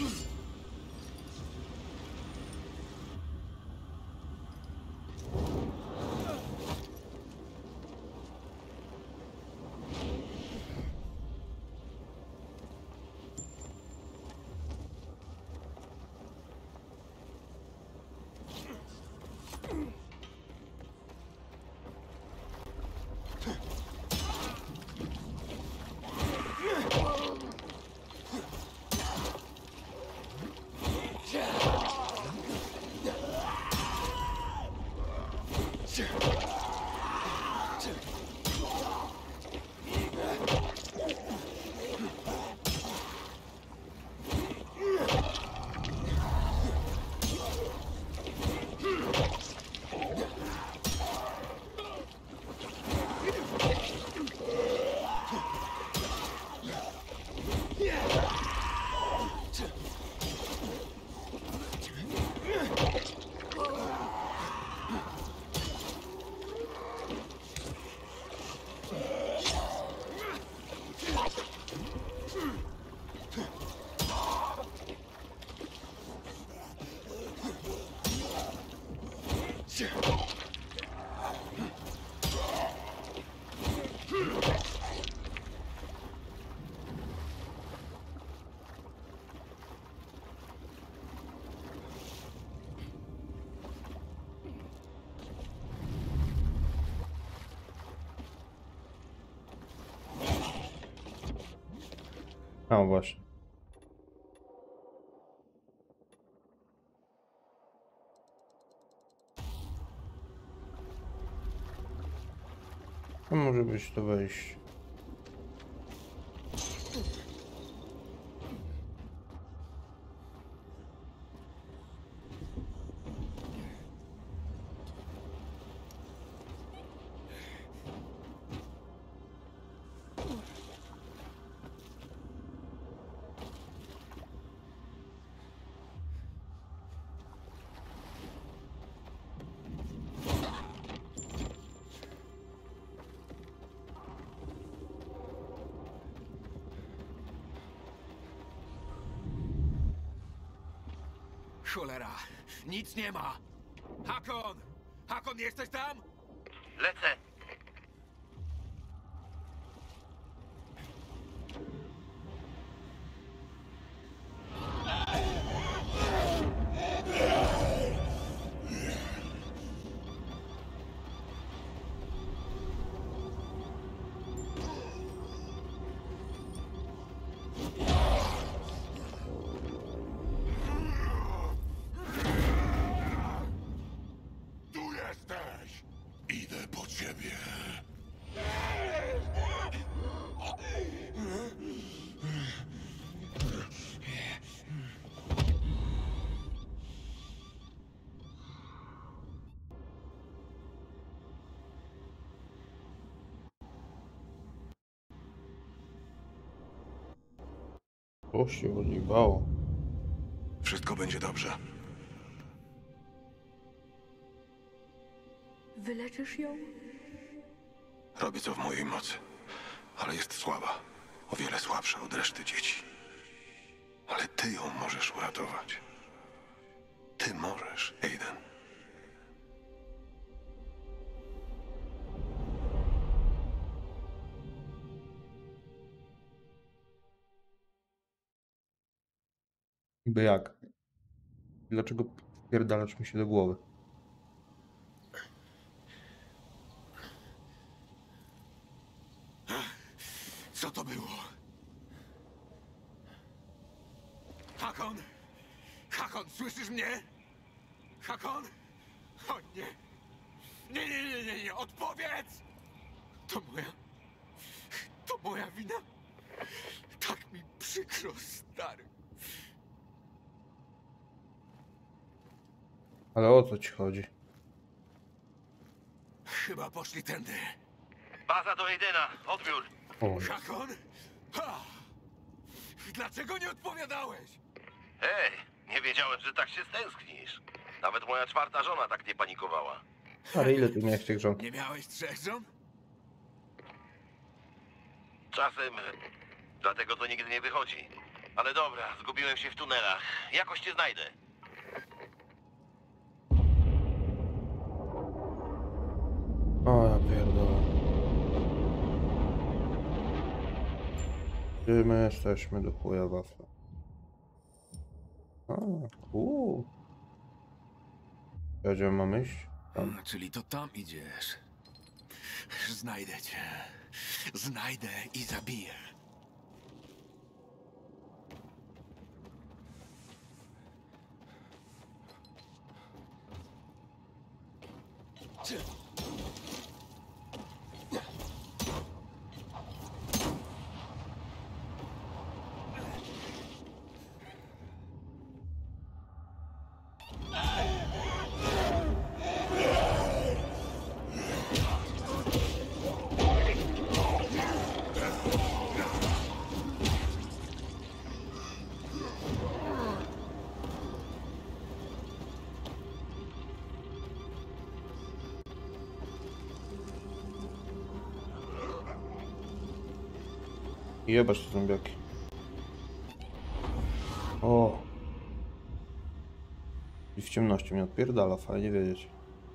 No właśnie. To może być to wejście. Cholera, nic nie ma! Hakon! Hakon, jesteś tam? Lecę! Tu jesteś! Idę po ciebie. O się odjebało. Wszystko będzie dobrze. Wyleczysz ją? Robię co w mojej mocy. Ale jest słaba. O wiele słabsza od reszty dzieci. Ale ty ją możesz uratować. Ty możesz, Aiden. Niby jak? Dlaczego pierdalasz mi się do głowy? Co to było? Hakon! Hakon, słyszysz mnie? Hakon? O nie! Nie, odpowiedz! To moja wina? Tak mi przykro, stary. Ale o co ci chodzi? Chyba poszli tędy. Baza do Aidena, odbiór. O, Hakon? Ha! Dlaczego nie odpowiadałeś? Hej, nie wiedziałem, że tak się stęsknisz. Nawet moja czwarta żona tak nie panikowała. ale ile ty miałeś tych żon? Nie miałeś 3 żon? Czasem, dlatego to nigdy nie wychodzi. Ale dobra, zgubiłem się w tunelach. Jakoś cię znajdę. O ja pierdolę. Gdzie my jesteśmy do chuja wafla? Gdzie mamy iść? Tam. Czyli to tam idziesz. Znajdę cię. Znajdę i zabiję. Jebać te zombiaki. O! I w ciemności mnie odpierdala, fajnie wiedzieć.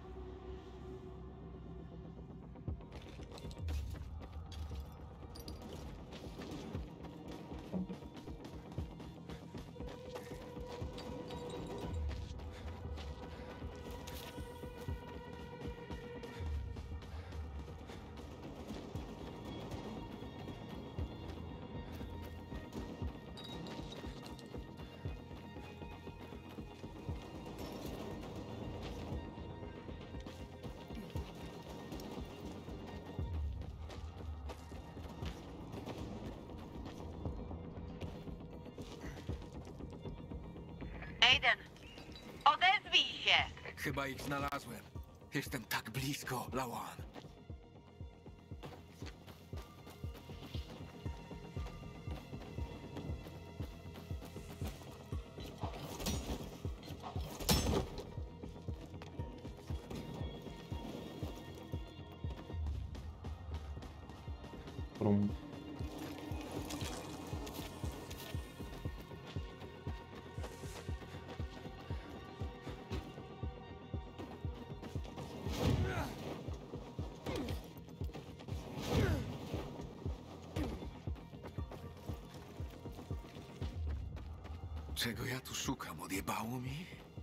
Aiden, odezwij się! Chyba ich znalazłem. Jestem tak blisko, Lawan. Brum. Czego ja tu szukam? Odjebało mi?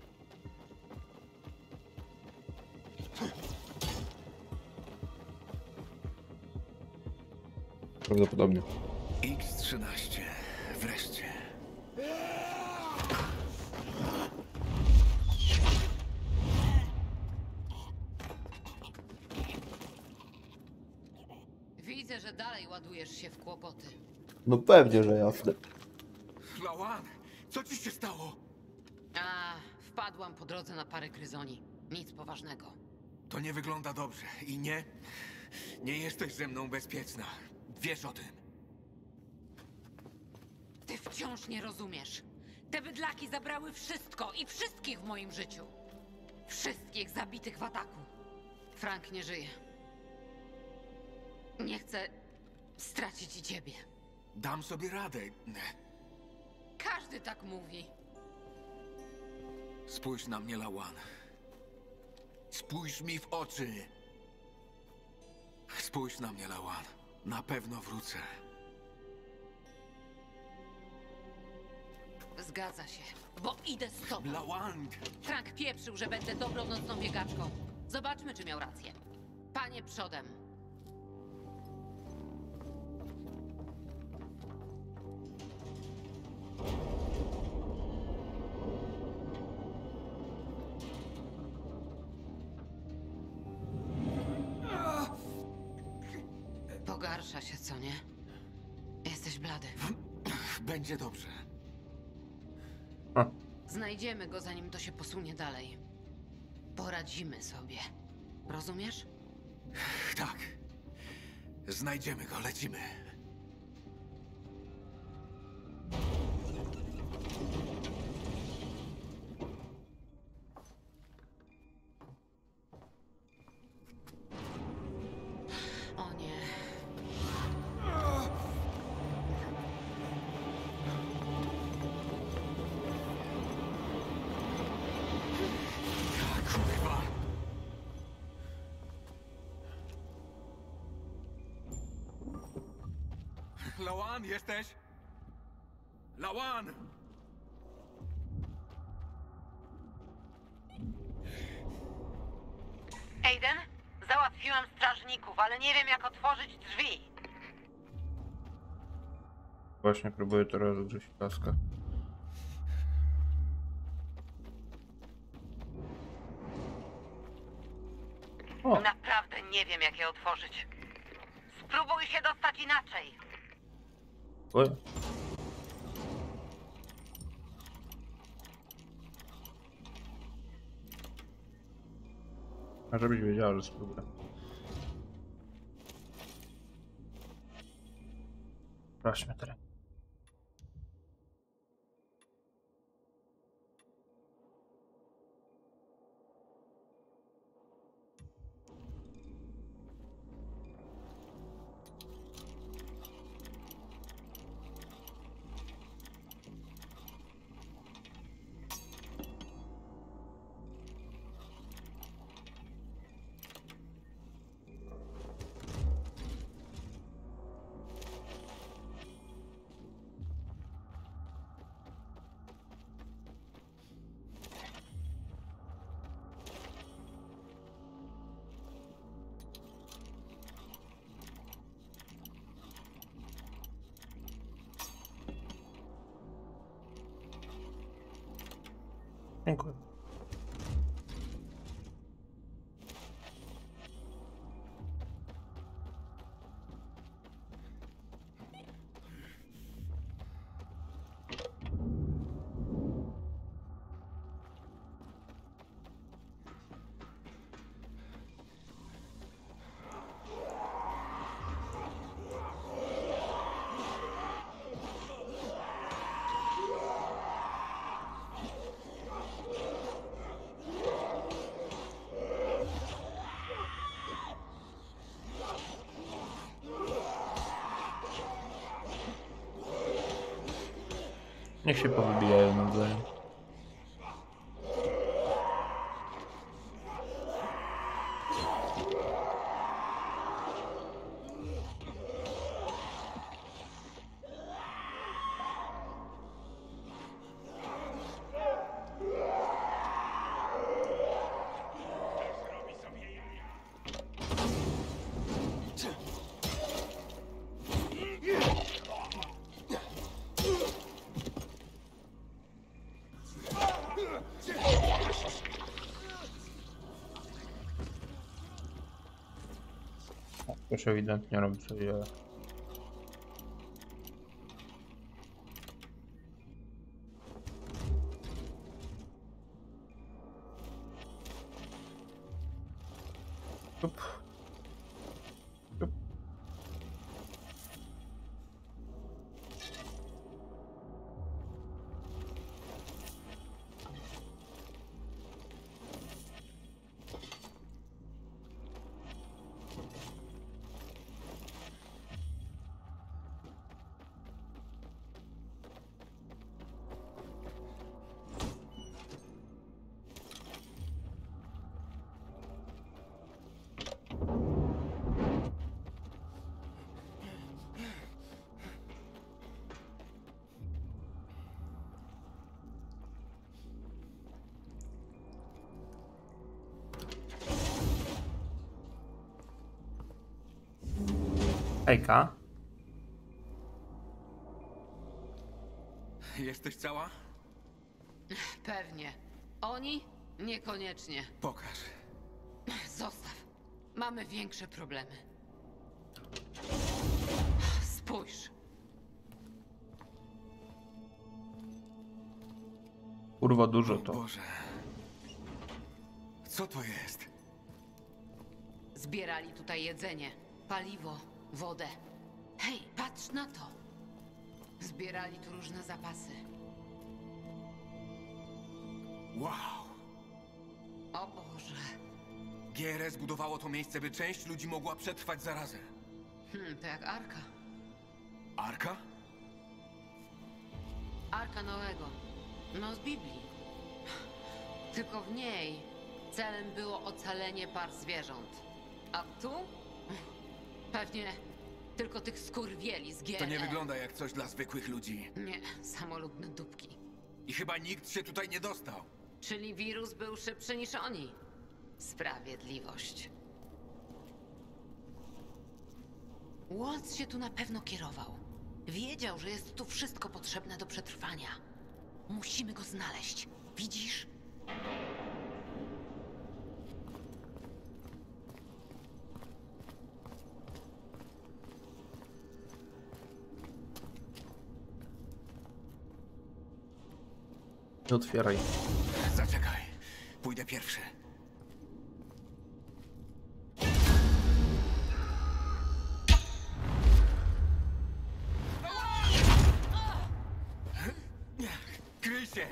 Prawdopodobnie. X-13. Wreszcie. Widzę, że dalej ładujesz się w kłopoty. No pewnie, że jasne. Lawan, co ci się stało? A, wpadłam po drodze na parę gryzoni. Nic poważnego. To nie wygląda dobrze i nie jesteś ze mną bezpieczna. Wiesz o tym. Ty wciąż nie rozumiesz. Te bydlaki zabrały wszystko i wszystkich w moim życiu. Wszystkich zabitych w ataku. Frank nie żyje. Nie chcę stracić i ciebie. Dam sobie radę. Każdy tak mówi. Spójrz na mnie, Lawan. Spójrz mi w oczy. Spójrz na mnie, Lawan. Na pewno wrócę. Zgadza się, bo idę z tobą. Lawan! Frank pieprzył, że będę dobrą nocną biegaczką. Zobaczmy, czy miał rację. Panie przodem. Pogarsza się, co nie? Jesteś blady. Będzie dobrze. Znajdziemy go, zanim to się posunie dalej. Poradzimy sobie. Rozumiesz? Tak. Znajdziemy go, lecimy. O nie. Kurwa. Lawan, jesteś? Lawan! Aiden, załatwiłam strażników, ale nie wiem jak otworzyć drzwi. Właśnie próbuję teraz użyć kaska. O. Naprawdę nie wiem jak je otworzyć. Spróbuj się dostać inaczej. Oj. A żebyś wiedziała, że spróbuję. Sprawdźmy teren. Dziękuję. Niech się powybijają nawzajem. Już ewidentnie robi co wiele. Hejka. Jesteś cała? Pewnie. Oni? Niekoniecznie. Pokaż. Zostaw. Mamy większe problemy. Spójrz. Kurwa, dużo to. Boże. Co to jest? Zbierali tutaj jedzenie, paliwo, wodę. Hej, patrz na to. Zbierali tu różne zapasy. Wow. O Boże. GRS budowało to miejsce, by część ludzi mogła przetrwać zarazę. To jak Arka. Arka? Arka Noego. No z Biblii. Tylko w niej celem było ocalenie par zwierząt. A tu? Pewnie tylko tych skurwieli z GRE. To nie wygląda jak coś dla zwykłych ludzi. Nie, samolubne dupki. I chyba nikt się tutaj nie dostał. Czyli wirus był szybszy niż oni. Sprawiedliwość. Waltz się tu na pewno kierował. Wiedział, że jest tu wszystko potrzebne do przetrwania. Musimy go znaleźć. Widzisz? Nie otwieraj. Zaczekaj. Pójdę pierwszy. Kryj się!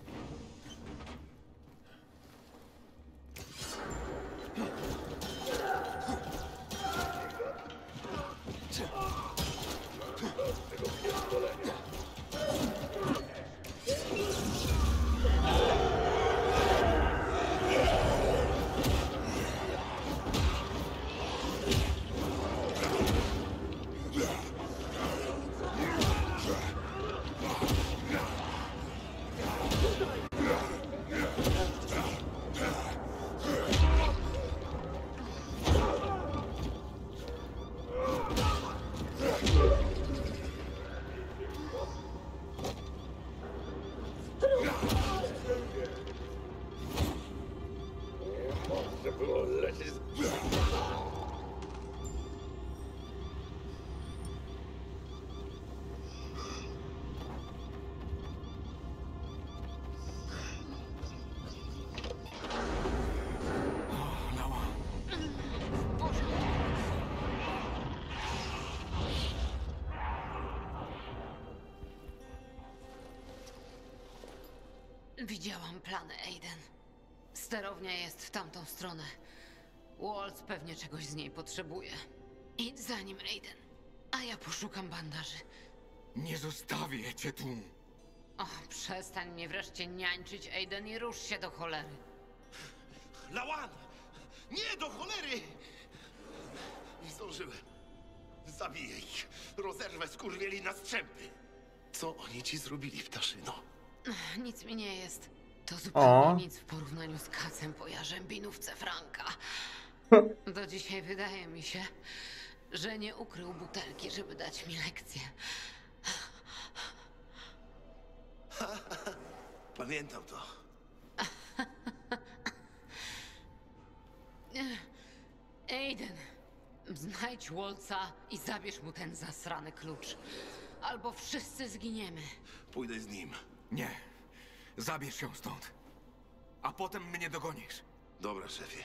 Widziałam plany, Aiden. Sterownia jest w tamtą stronę. Waltz pewnie czegoś z niej potrzebuje. Idź za nim, Aiden. A ja poszukam bandaży. Nie zostawię cię tu. O, przestań mnie wreszcie niańczyć, Aiden, i rusz się do cholery. Lawan! Nie, do cholery! Nie zdążyłem. Zabiję ich. Rozerwę skurwieli na strzępy. Co oni ci zrobili, ptaszyno? Nic mi nie jest. To zupełnie O. nic w porównaniu z kacem po jarzębinówce Franka. Do dzisiaj wydaje mi się, że nie ukrył butelki, żeby dać mi lekcję. Pamiętam to. Aiden, Znajdź Waltza i zabierz mu ten zasrany klucz. Albo wszyscy zginiemy. Pójdę z nim. Nie. Zabierz ją stąd. A potem mnie dogonisz. Dobra, szefie.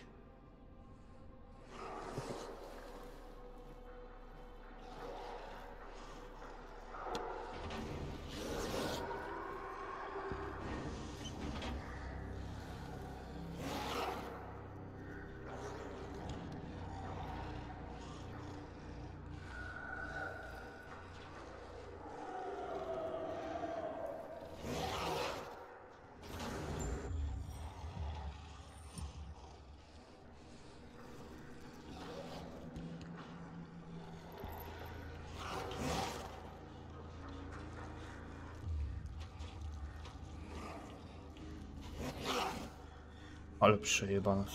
Ale przejebane.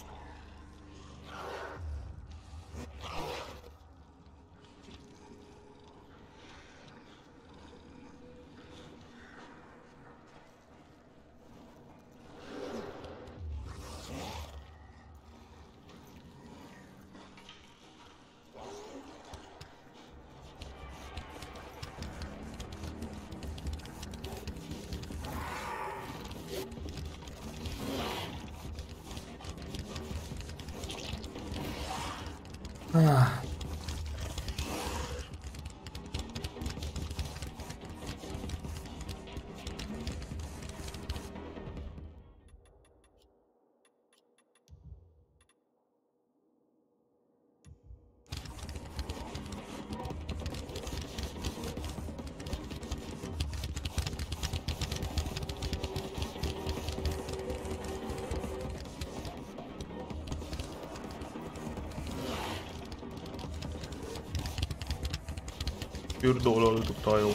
Pierdolę, ale tu ptają.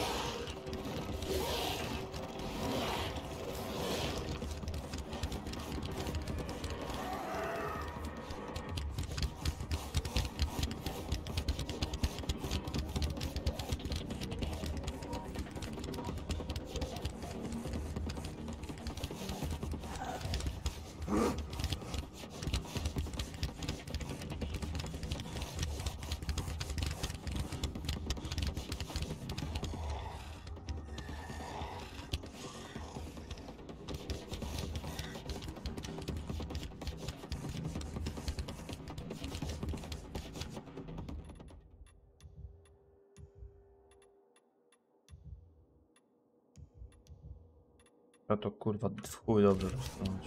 A to kurwa w chuj dobrze rozsunąć.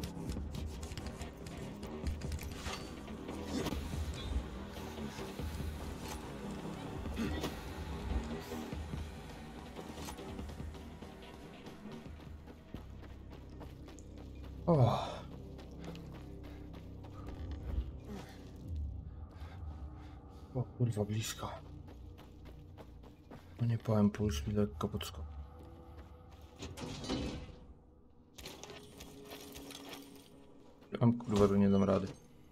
O kurwa blisko. No nie powiem, puls mi lekko podskoczył. Mam kurwa, że nie dam rady.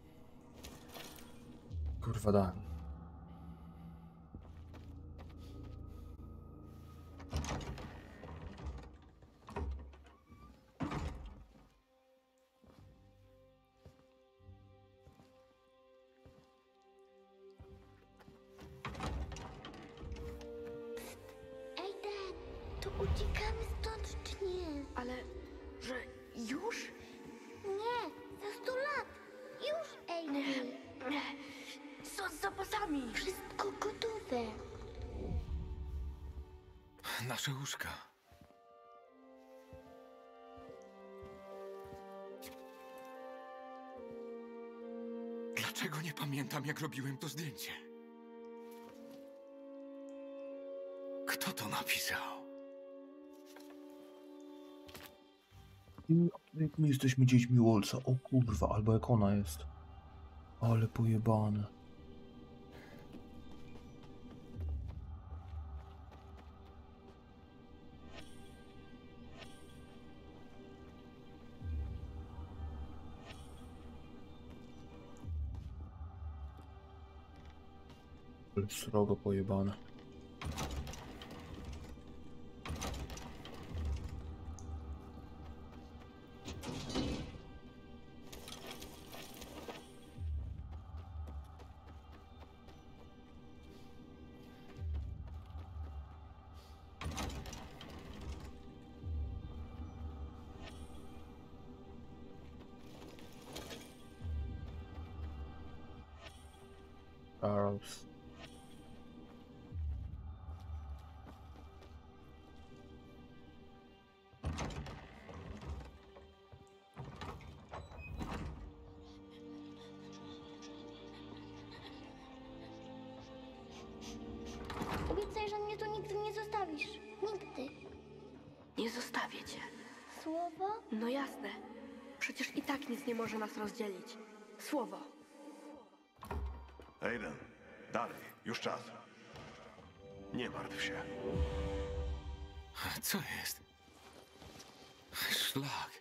Kurwa da. Ej, Dad, to uciekamy stąd czy nie? Ale, że już? Nie, za 100 lat. Już, Amy. Co z zapasami? Wszystko gotowe. Nasze łóżka. Dlaczego nie pamiętam, jak robiłem to zdjęcie? Kto to napisał? Jak my jesteśmy dziećmi Waltza, o kurwa, albo jak ona jest. Ale pojebane. Ale srogo pojebane. Charles. Obiecaj, że mnie tu nigdy nie zostawisz. Nigdy. Nie zostawię cię. Słowo? No jasne. Przecież i tak nic nie może nas rozdzielić. Słowo. Aiden, dalej, już czas. Nie martw się. Co jest? Szlak.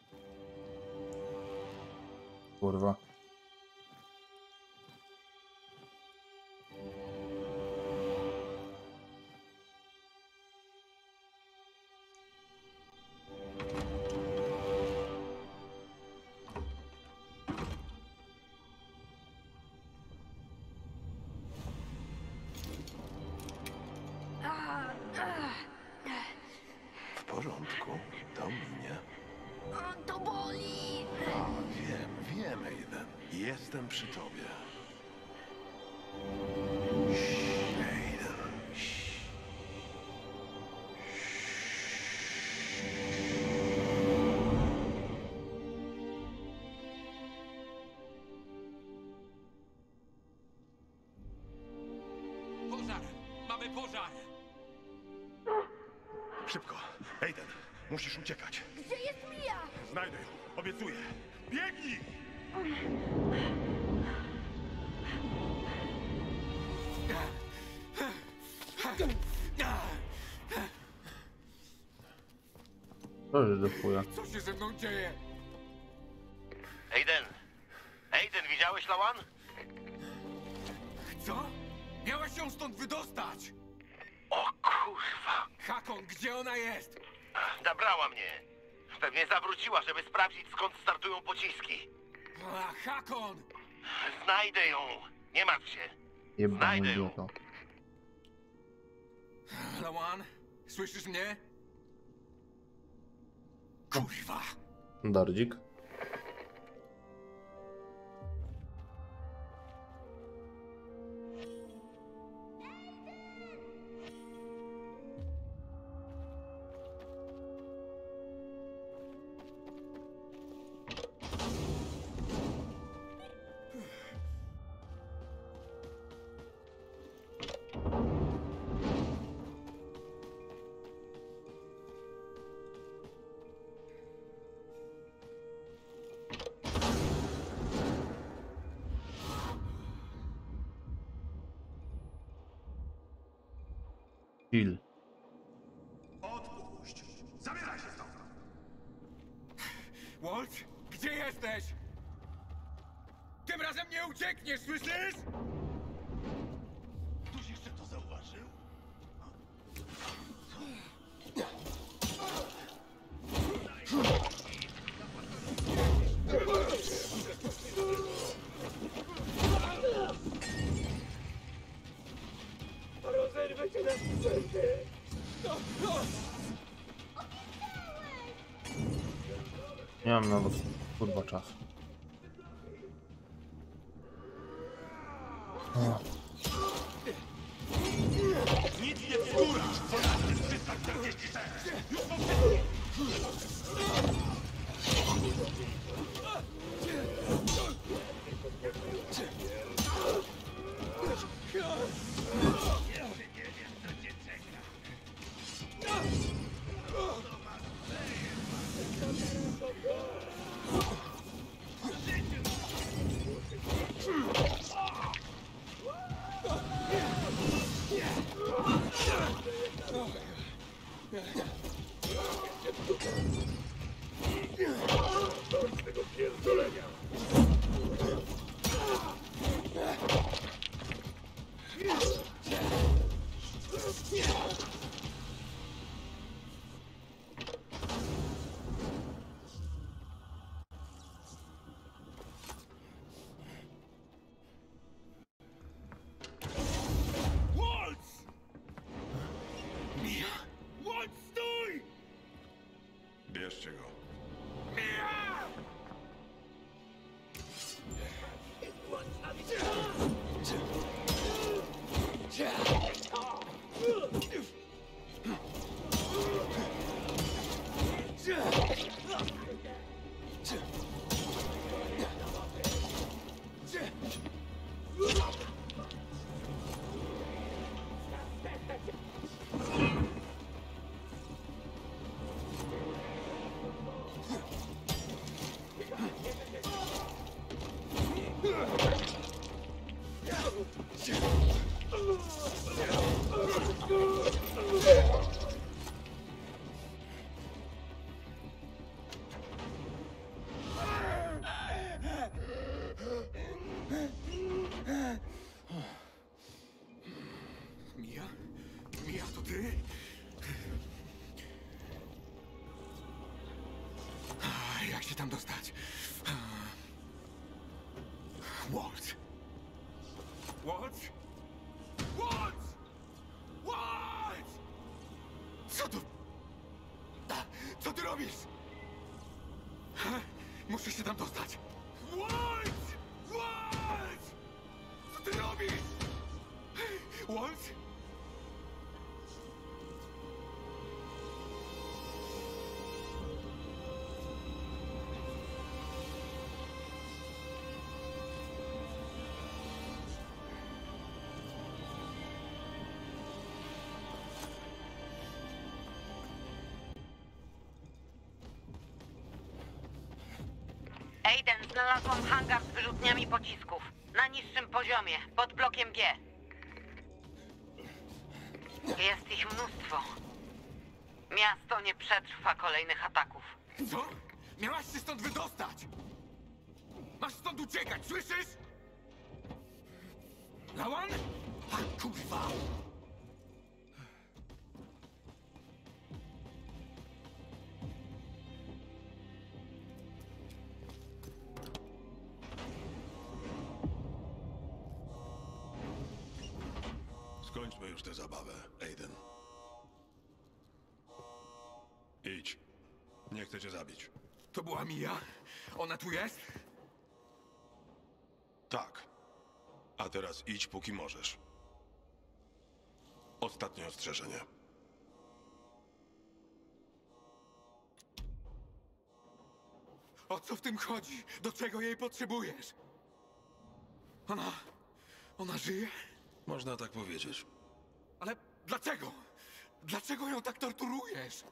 Kurwa. W porządku, to minie. To boli! Wiem, Aiden. Jestem przy tobie. Aiden. Pożar! Mamy pożar! Szybko. Aiden, musisz uciekać. Gdzie jest Mia? Znajdę ją, obiecuję. Biegnij! To jest do chuja. Co się ze mną dzieje? Aiden! Aiden, widziałeś Lawan? Co? Miałeś ją stąd wydostać! O kurwa! Hakon, gdzie ona jest? Zabrała mnie. Pewnie zawróciła, żeby sprawdzić, skąd startują pociski. A, Hakon! Znajdę ją. Nie martw się. Jebany Znajdę ją. idioto. Lawan, słyszysz mnie? Kurwa! Dardzik. Chill. Odpuść! Zabieraj się stąd! Walt, gdzie jesteś? Tym razem nie uciekniesz, słyszysz? Ktoś jeszcze to zauważył? Rozerwę cię na szczęście! Nie mam nawet kurwa czasu. Nic nie wskórasz! Co nas jest 346! Już po wszystkim! Tego pierdolenia! Mia! Walt, stój! Mia? Mia, to ty? Jak się tam dostać? Walt! Walt! Walt! Walt! Co to? Co ty robisz? Muszę się tam dostać. Walt! Walt! Co ty robisz? Walt? Aiden, znalazłam hangar z wyrzutniami pocisków. Na niższym poziomie, pod blokiem G. Jest ich mnóstwo. Miasto nie przetrwa kolejnych ataków. Co? Miałaś się stąd wydostać! Masz stąd uciekać, słyszysz? Lawan? A kurwa! Skończmy już tę zabawę, Aiden. Idź. Nie chcę cię zabić. To była Mia? Ona tu jest? Tak. A teraz idź, póki możesz. Ostatnie ostrzeżenie. O co w tym chodzi? Do czego jej potrzebujesz? Ona żyje? Można tak powiedzieć. Ale dlaczego? Dlaczego ją tak torturujesz?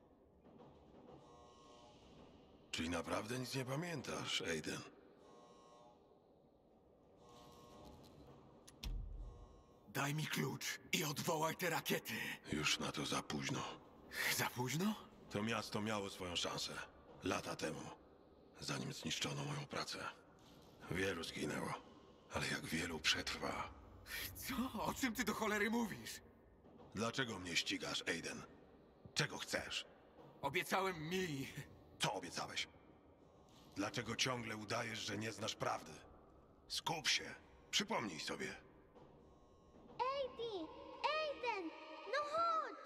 Czyli naprawdę nic nie pamiętasz, Aiden? Daj mi klucz i odwołaj te rakiety. Już na to za późno. Za późno? To miasto miało swoją szansę. Lata temu. Zanim zniszczono moją pracę. Wielu zginęło. Ale jak wielu przetrwa. Co? O czym ty do cholery mówisz? Dlaczego mnie ścigasz, Aiden? Czego chcesz? Obiecałem mi. Co obiecałeś? Dlaczego ciągle udajesz, że nie znasz prawdy? Skup się. Przypomnij sobie. Aiden! No chodź!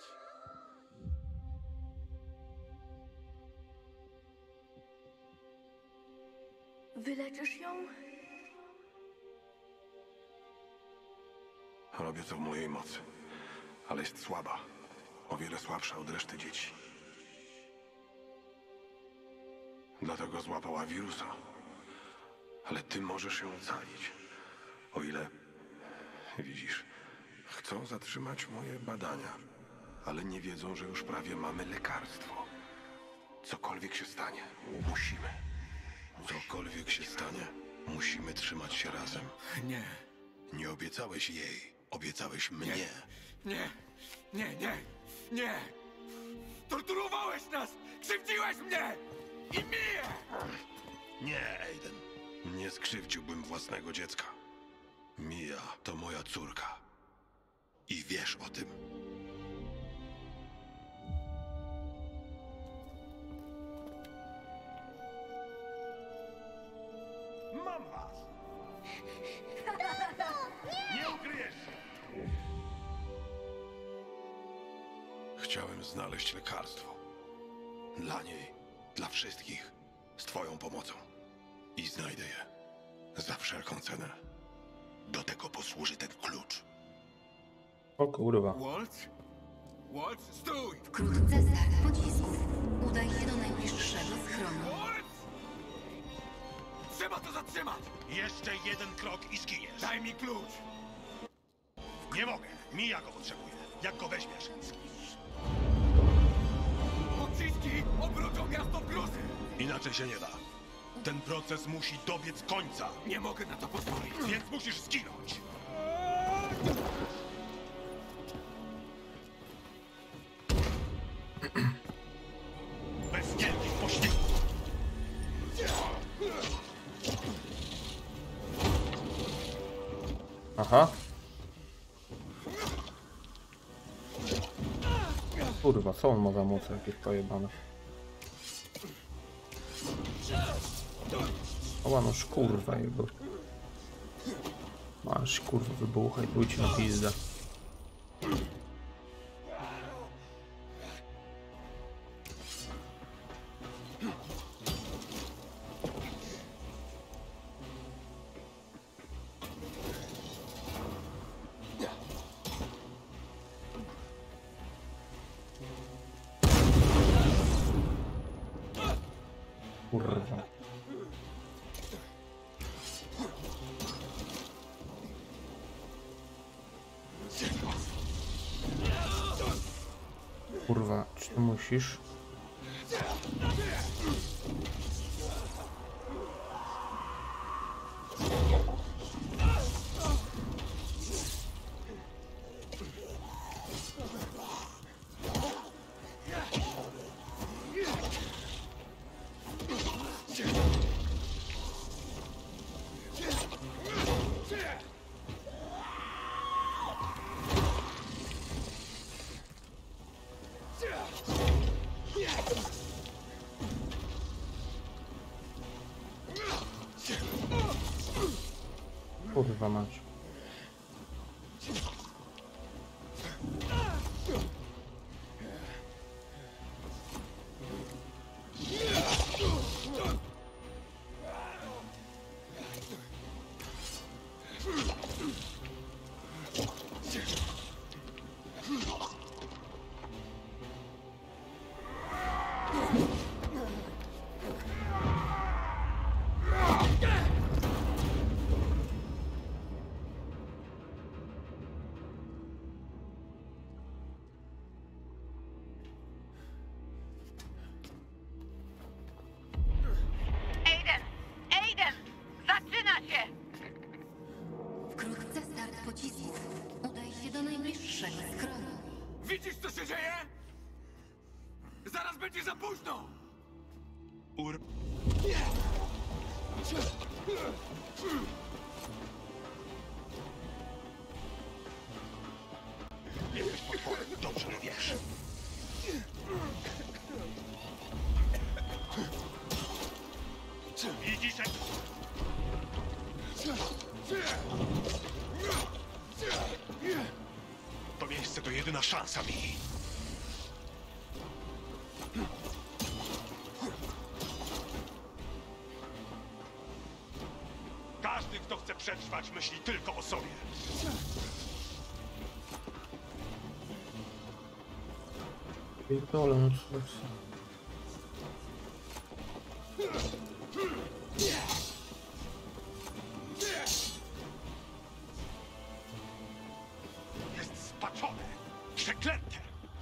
Wyleczysz ją? Robię co w mojej mocy. Ale jest słaba. O wiele słabsza od reszty dzieci. Dlatego złapała wirusa. Ale ty możesz ją ocalić. O ile... Widzisz, chcą zatrzymać moje badania. Ale nie wiedzą, że już prawie mamy lekarstwo. Cokolwiek się stanie, musimy. Cokolwiek się stanie, musimy trzymać się razem. Nie. Nie obiecałeś jej, obiecałeś mnie. Nie! Torturowałeś nas! Krzywdziłeś mnie! I Mię! Nie, Aiden. Nie skrzywdziłbym własnego dziecka. Mia to moja córka. I wiesz o tym. Mam was! Nie ukryjesz się! Chciałem znaleźć lekarstwo. Dla niej, dla wszystkich, z twoją pomocą. I znajdę je. Za wszelką cenę. Do tego posłuży ten klucz. O kurwa. Walt? Walt, stój! Wkrótce start pocisków. Udaj się do najbliższego schronu. Walt! Trzeba to zatrzymać! Jeszcze jeden krok i zginiesz. Daj mi klucz! Nie mogę. Mija go potrzebuje. Jak go weźmiesz, zginiesz. Pociski obrócą miasto w gruzę! Inaczej się nie da. Ten proces musi dobiec końca. Nie mogę na to pozwolić. Więc musisz zginąć. Bez wielkich pośpiechów. Aha. Kurwa, co on ma za moce jakieś pojebane? O, no kurwa jego. Masz kurwa wybuchaj, pójdź na pizdę. Kurwa. Kurwa, czy ty musisz? Kurwa masz. Wkrótce start pocisków. Udaj się do najbliższego skronu. Widzisz, co się dzieje? Zaraz będzie za późno! Jesteś potworem, dobrze to wiesz. Widzisz, jak... To miejsce to jedyna szansa mi. Każdy, kto chce przetrwać, myśli tylko o sobie. Pierdolę, no co jest? Jest spaczone, przeklęte.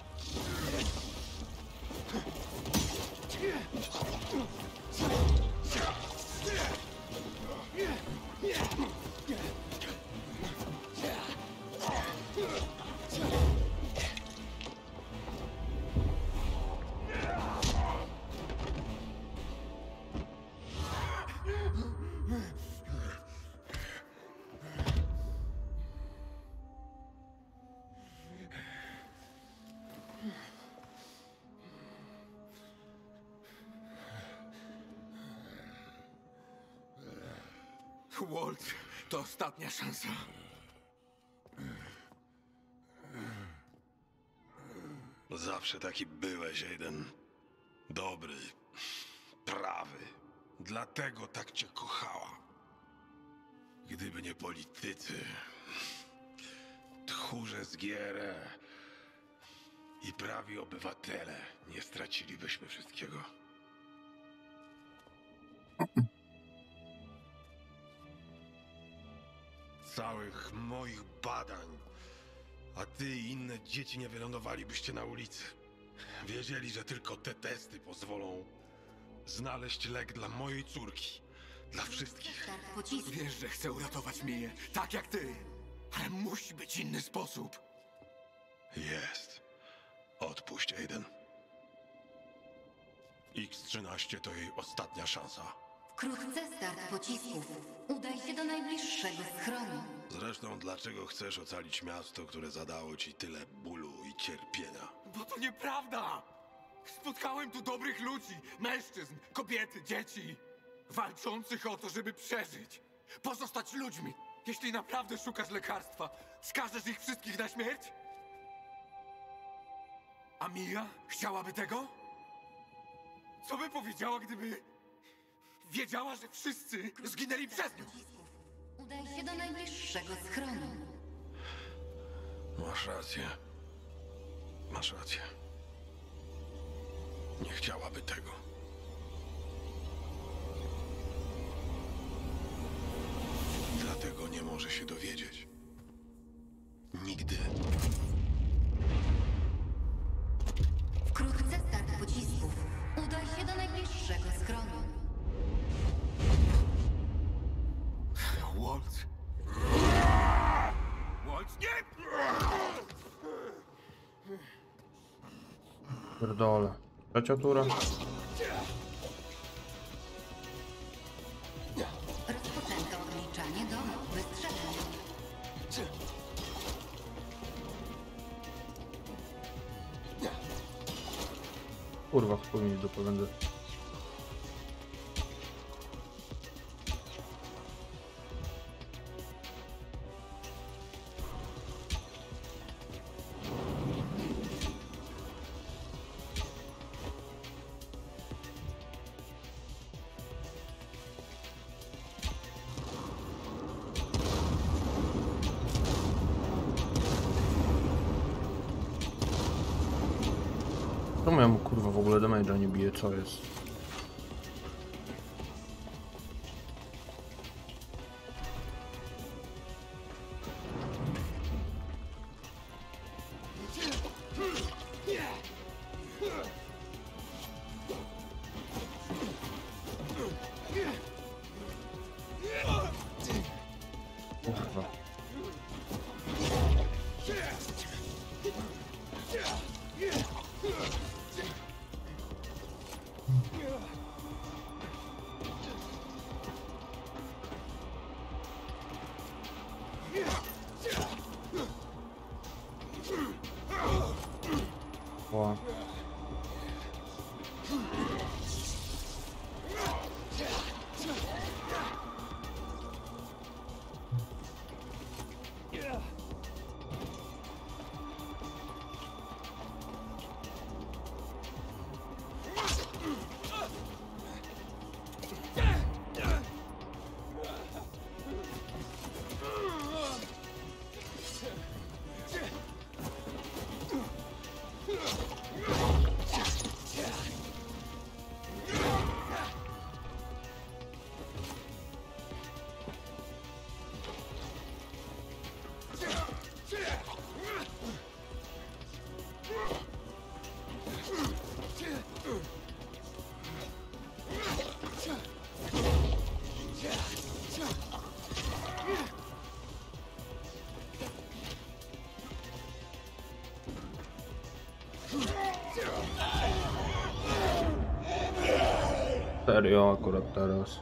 Walt, to ostatnia szansa. Zawsze taki byłeś, Aiden. Dobry, prawy. Dlatego tak cię kochała. Gdyby nie politycy, tchórze z GRE i prawi obywatele, nie stracilibyśmy wszystkiego. Całych moich badań, a ty i inne dzieci nie wylądowalibyście na ulicy. Wiedzieli, że tylko te testy pozwolą znaleźć lek dla mojej córki, dla wszystkich. Wiesz, że chcę uratować Miję, tak jak ty. Ale musi być inny sposób. Jest. Odpuść, Aiden. X-13 to jej ostatnia szansa. Wkrótce start pocisków. Udaj się do najbliższego schronu. Zresztą, dlaczego chcesz ocalić miasto, które zadało ci tyle bólu i cierpienia? Bo to nieprawda! Spotkałem tu dobrych ludzi, mężczyzn, kobiety, dzieci, walczących o to, żeby przeżyć, pozostać ludźmi. Jeśli naprawdę szukasz lekarstwa, skażesz ich wszystkich na śmierć? A Mia chciałaby tego? Co by powiedziała, gdyby wiedziała, że wszyscy zginęli przez nią? Udaj się do najbliższego schronu. Masz rację. Masz rację. Nie chciałaby tego. Dlatego nie może się dowiedzieć. Nigdy. Wkrótce start pocisków. Udaj się do najbliższego schronu. Walt! Walt, nie! Pierdolę. Trzecia tura. Rozpoczęto odliczanie do wystrzelenia. Kurwa, wspomnieć do będę. Czemu ja mu kurwa w ogóle damage'a nie bije, co jest? Kurwa. Wow. Serio, akurat teraz.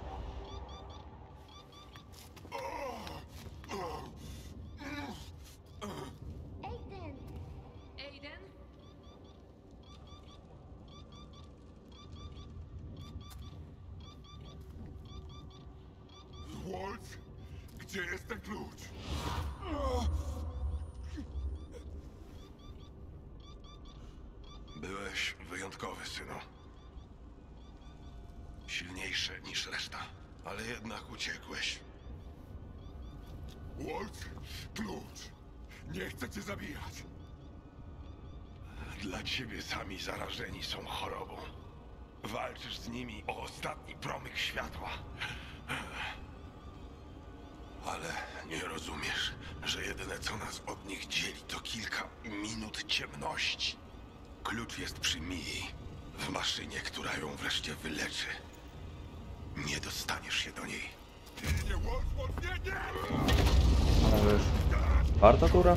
Aiden? Walt, gdzie jest ten klucz? Byłeś wyjątkowy, synu. Silniejszy niż reszta, ale jednak uciekłeś. Walt, klucz. Nie chcę cię zabijać. Dla ciebie sami zarażeni są chorobą. Walczysz z nimi o ostatni promyk światła. Ale nie rozumiesz, że jedyne co nas od nich dzieli to kilka minut ciemności. Klucz jest przy Mii, w maszynie, która ją wreszcie wyleczy. Nie dostaniesz się do niej. Nie, Walt, nie, nie! Ale wiesz, warta tura?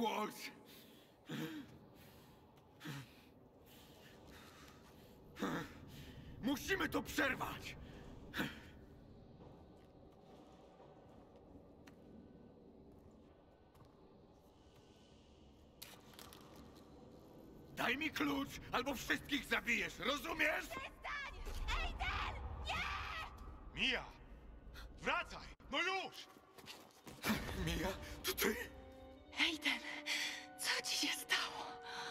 Waltz! Musimy to przerwać! Daj mi klucz, albo wszystkich zabijesz, rozumiesz? Przestań! Aiden! Nie! Mia! Wracaj! No już! Mia, to ty? Aiden, co ci się stało?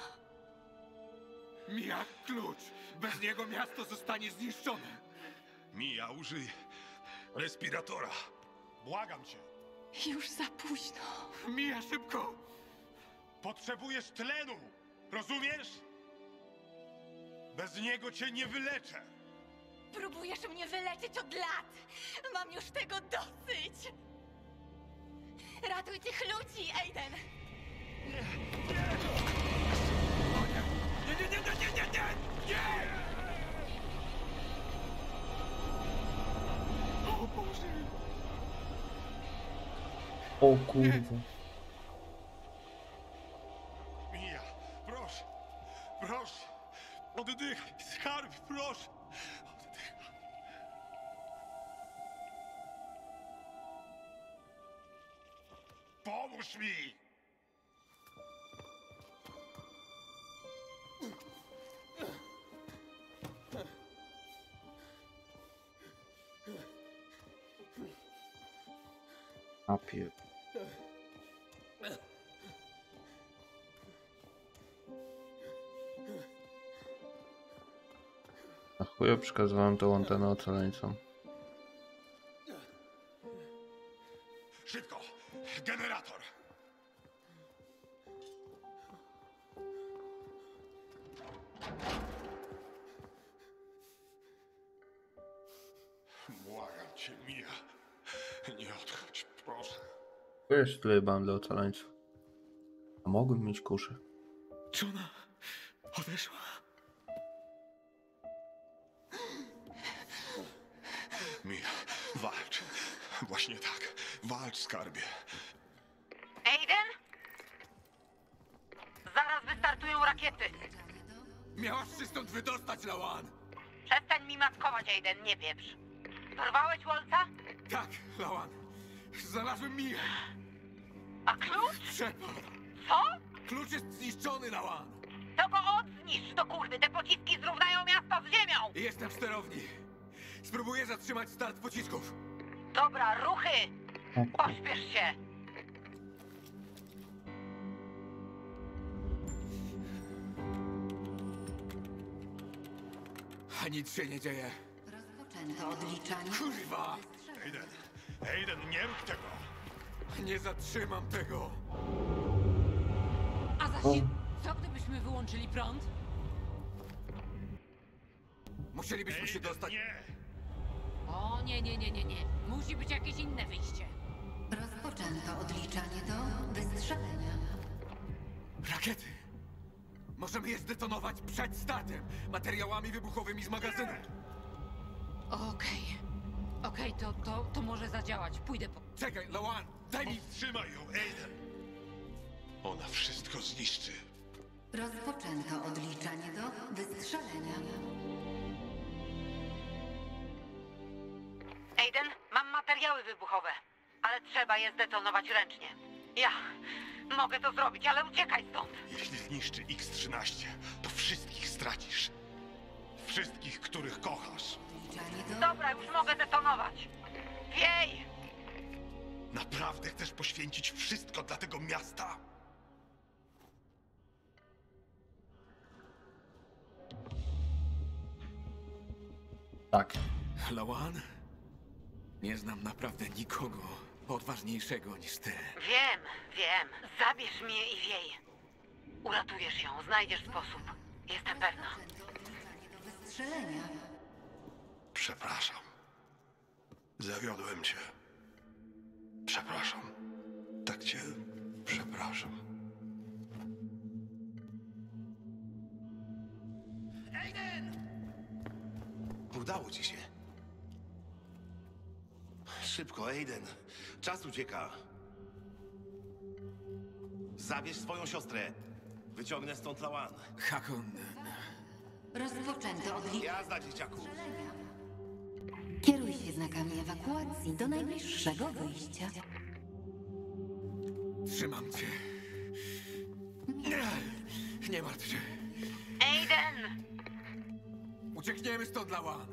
Mia, klucz! Bez niego miasto zostanie zniszczone! Mia, użyj respiratora. Błagam cię. Już za późno. Mia, szybko! Potrzebujesz tlenu. Rozumiesz? Bez niego cię nie wyleczę. Próbujesz mnie wyleczyć od lat. Mam już tego dosyć. Ratuj tych ludzi, Aiden. Nie, nie, nie, nie, nie, nie, nie! O Boże! O kurwa. Mia, proszę. Proszę. Oddychaj. Skarbie, proszę. Oddychaj. Pomóż mi! Napier... Na chuja przekazywałem tą antenę ocaleńcom. Szybko! Generator! Błagam cię, Mia. Nie odchodź, proszę. To jest tyle bandy ocaleńców. A mogłem mieć kuszę. Czy ona odeszła? Mia, walcz. Właśnie tak. Walcz, skarbie. Aiden? Zaraz wystartują rakiety. Miałaś się stąd wydostać, Lawan! Przestań mi matkować, Aiden, nie pieprz. Dorwałeś Waltza? Tak, Lawan. Znalazłem Mię. A klucz? Shepard. Co? Klucz jest zniszczony, Lawan. To go odzniszcz, do kurwy. Te pociski zrównają miasto z ziemią. Jestem w sterowni. Spróbuję zatrzymać start pocisków. Dobra, ruchy. Pośpiesz się. A nic się nie dzieje. Rozpoczęto odliczanie. Kurwa! Aiden, Aiden, nie rób tego! Nie zatrzymam tego! A zaś, co gdybyśmy wyłączyli prąd? Musielibyśmy się dostać... Nie! O nie. Musi być jakieś inne wyjście. Rozpoczęto odliczanie do wystrzelenia. Rakiety! Możemy je zdetonować przed startem materiałami wybuchowymi z magazynu. Okej, to może zadziałać. Pójdę po... Czekaj, Lawan, daj mi... Powstrzymaj ją, Aiden! Ona wszystko zniszczy. Rozpoczęto odliczanie do wystrzelenia. Aiden, mam materiały wybuchowe, ale trzeba je zdetonować ręcznie. Ja mogę to zrobić, ale uciekaj stąd. Jeśli zniszczy X-13, to wszystkich stracisz. Wszystkich, których kochasz. Dobra, już mogę detonować. Wiej! Naprawdę chcesz poświęcić wszystko dla tego miasta? Tak. Lawan? Nie znam naprawdę nikogo odważniejszego niż ty. Wiem. Zabierz mnie i wiej. Uratujesz ją, znajdziesz sposób. Jestem pewna. Wystrzelenia. Przepraszam. Zawiodłem cię. Przepraszam. Tak cię przepraszam. Aiden! Udało ci się. Szybko, Aiden. Czas ucieka. Zabierz swoją siostrę. Wyciągnę stąd Lawan. Hakon. Rozpoczęto odliczenie. Jazda, dzieciaku. Kieruj się znakami ewakuacji do najbliższego wyjścia. Trzymam cię. Nie martw się. Aiden! Uciekniemy stąd, Lawan.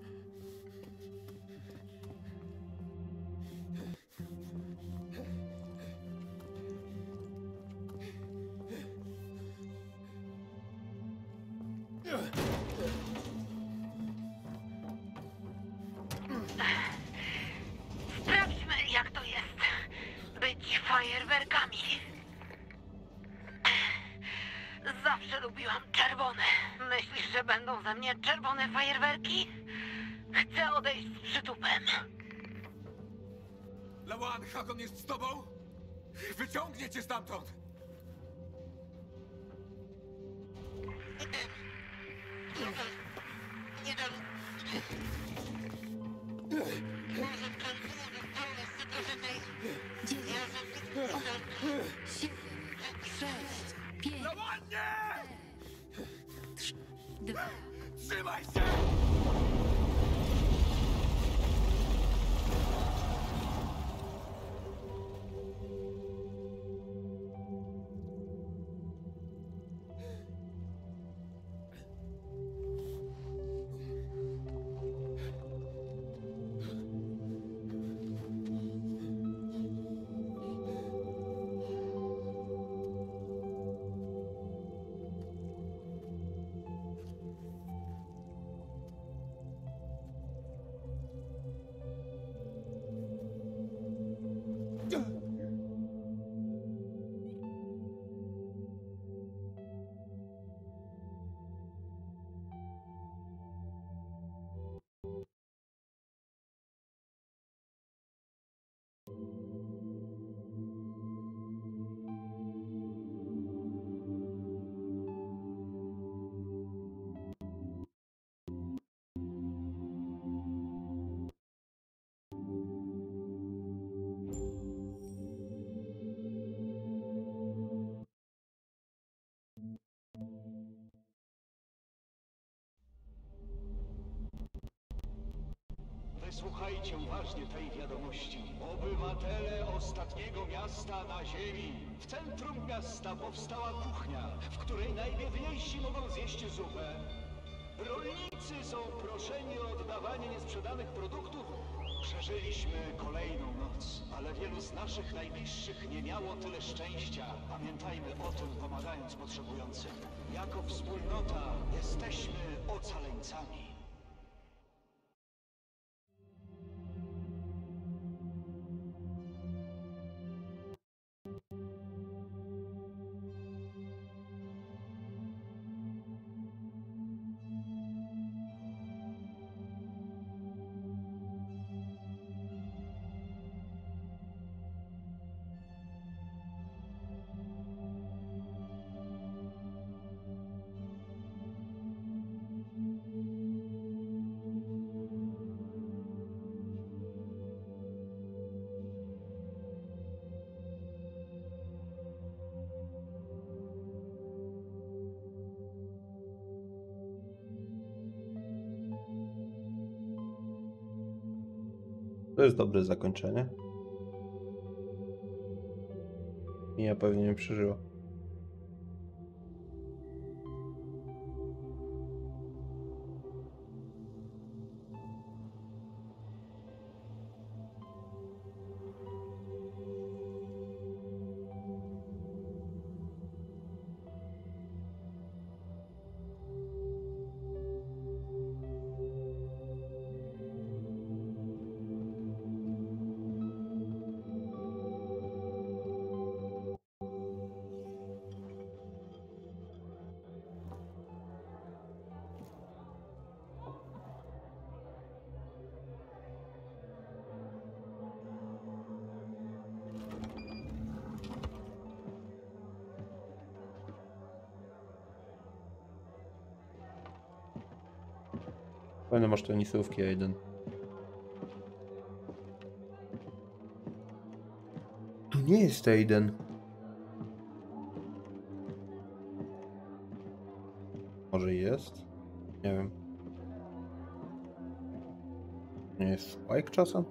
Sprawdźmy, jak to jest być fajerwerkami. Zawsze lubiłam czerwone. Myślisz, że będą ze mnie czerwone fajerwerki? Chcę odejść z przytupem. Lawan, Hakon jest z tobą? Wyciągnie cię stamtąd. Lawan, nie! Trzymaj się! Wysłuchajcie uważnie tej wiadomości. Obywatele ostatniego miasta na ziemi. W centrum miasta powstała kuchnia, w której najbiedniejsi mogą zjeść zupę. Rolnicy są proszeni o oddawanie niesprzedanych produktów. Przeżyliśmy kolejną noc, ale wielu z naszych najbliższych nie miało tyle szczęścia. Pamiętajmy o tym, pomagając potrzebującym. Jako wspólnota jesteśmy ocaleńcami. To jest dobre zakończenie. I ja pewnie nie przeżyła. Fajne masz tenisówki, Aiden. To nie jest Aiden. Może jest? Nie wiem. Nie jest Spike czasem?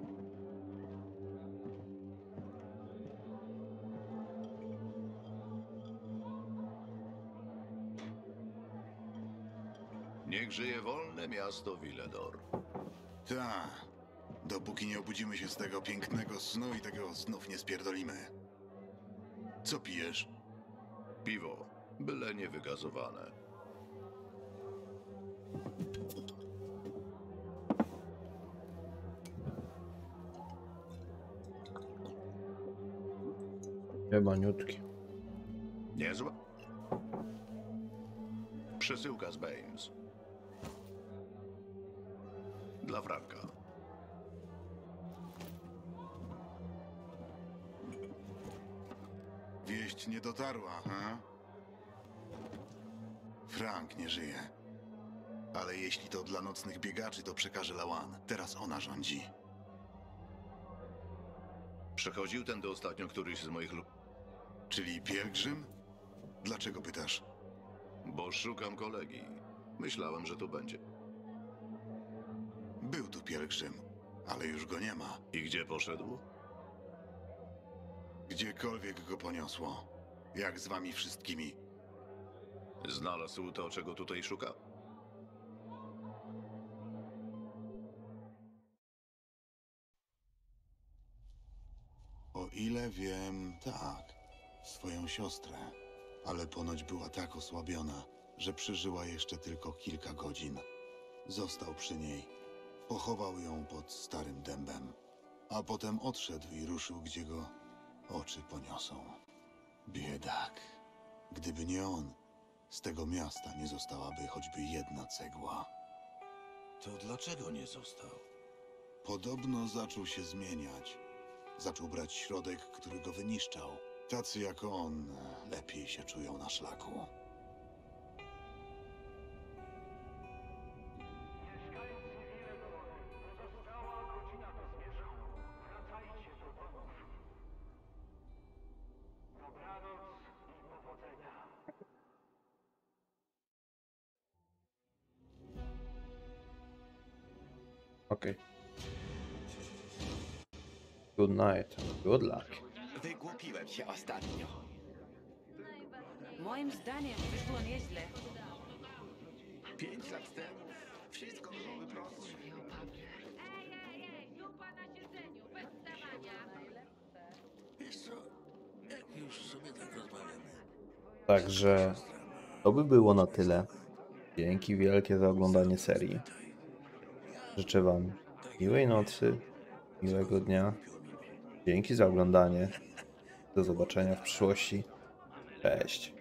Niech żyje wolne miasto Villedor. Ta. Dopóki nie obudzimy się z tego pięknego snu i tego znów nie spierdolimy. Co pijesz? Piwo, byle nie wygazowane. Jebaniutki. Niezłe. Przesyłka z Baines. Dla Franka. Wieść nie dotarła, ha? Frank nie żyje. Ale jeśli to dla nocnych biegaczy, to przekaże Lawan. Teraz ona rządzi. Przechodził tędy ostatnio któryś z moich ludzi. Czyli pielgrzym? Dlaczego pytasz? Bo szukam kolegi. Myślałem, że tu będzie. Był tu pielgrzym, ale już go nie ma. I gdzie poszedł? Gdziekolwiek go poniosło. Jak z wami wszystkimi. Znalazł to, czego tutaj szuka? O ile wiem, tak. Swoją siostrę. Ale ponoć była tak osłabiona, że przeżyła jeszcze tylko kilka godzin. Został przy niej. Pochował ją pod starym dębem. A potem odszedł i ruszył, gdzie go oczy poniosą. Biedak. Gdyby nie on, z tego miasta nie zostałaby choćby jedna cegła. To dlaczego nie został? Podobno zaczął się zmieniać. Zaczął brać środek, który go wyniszczał. Tacy jak on lepiej się czują na szlaku. Okej. Good night. Good luck. Wygłupiłem się ostatnio. Moim zdaniem wyszło nieźle. 5 lat temu wszystko byłoby prostsze. Wiesz co, jak już sobie tak rozmawiamy, Także to by było na tyle. Dzięki wielkie za oglądanie serii. Życzę wam miłej nocy, miłego dnia. Dzięki za oglądanie. Do zobaczenia w przyszłości. Cześć.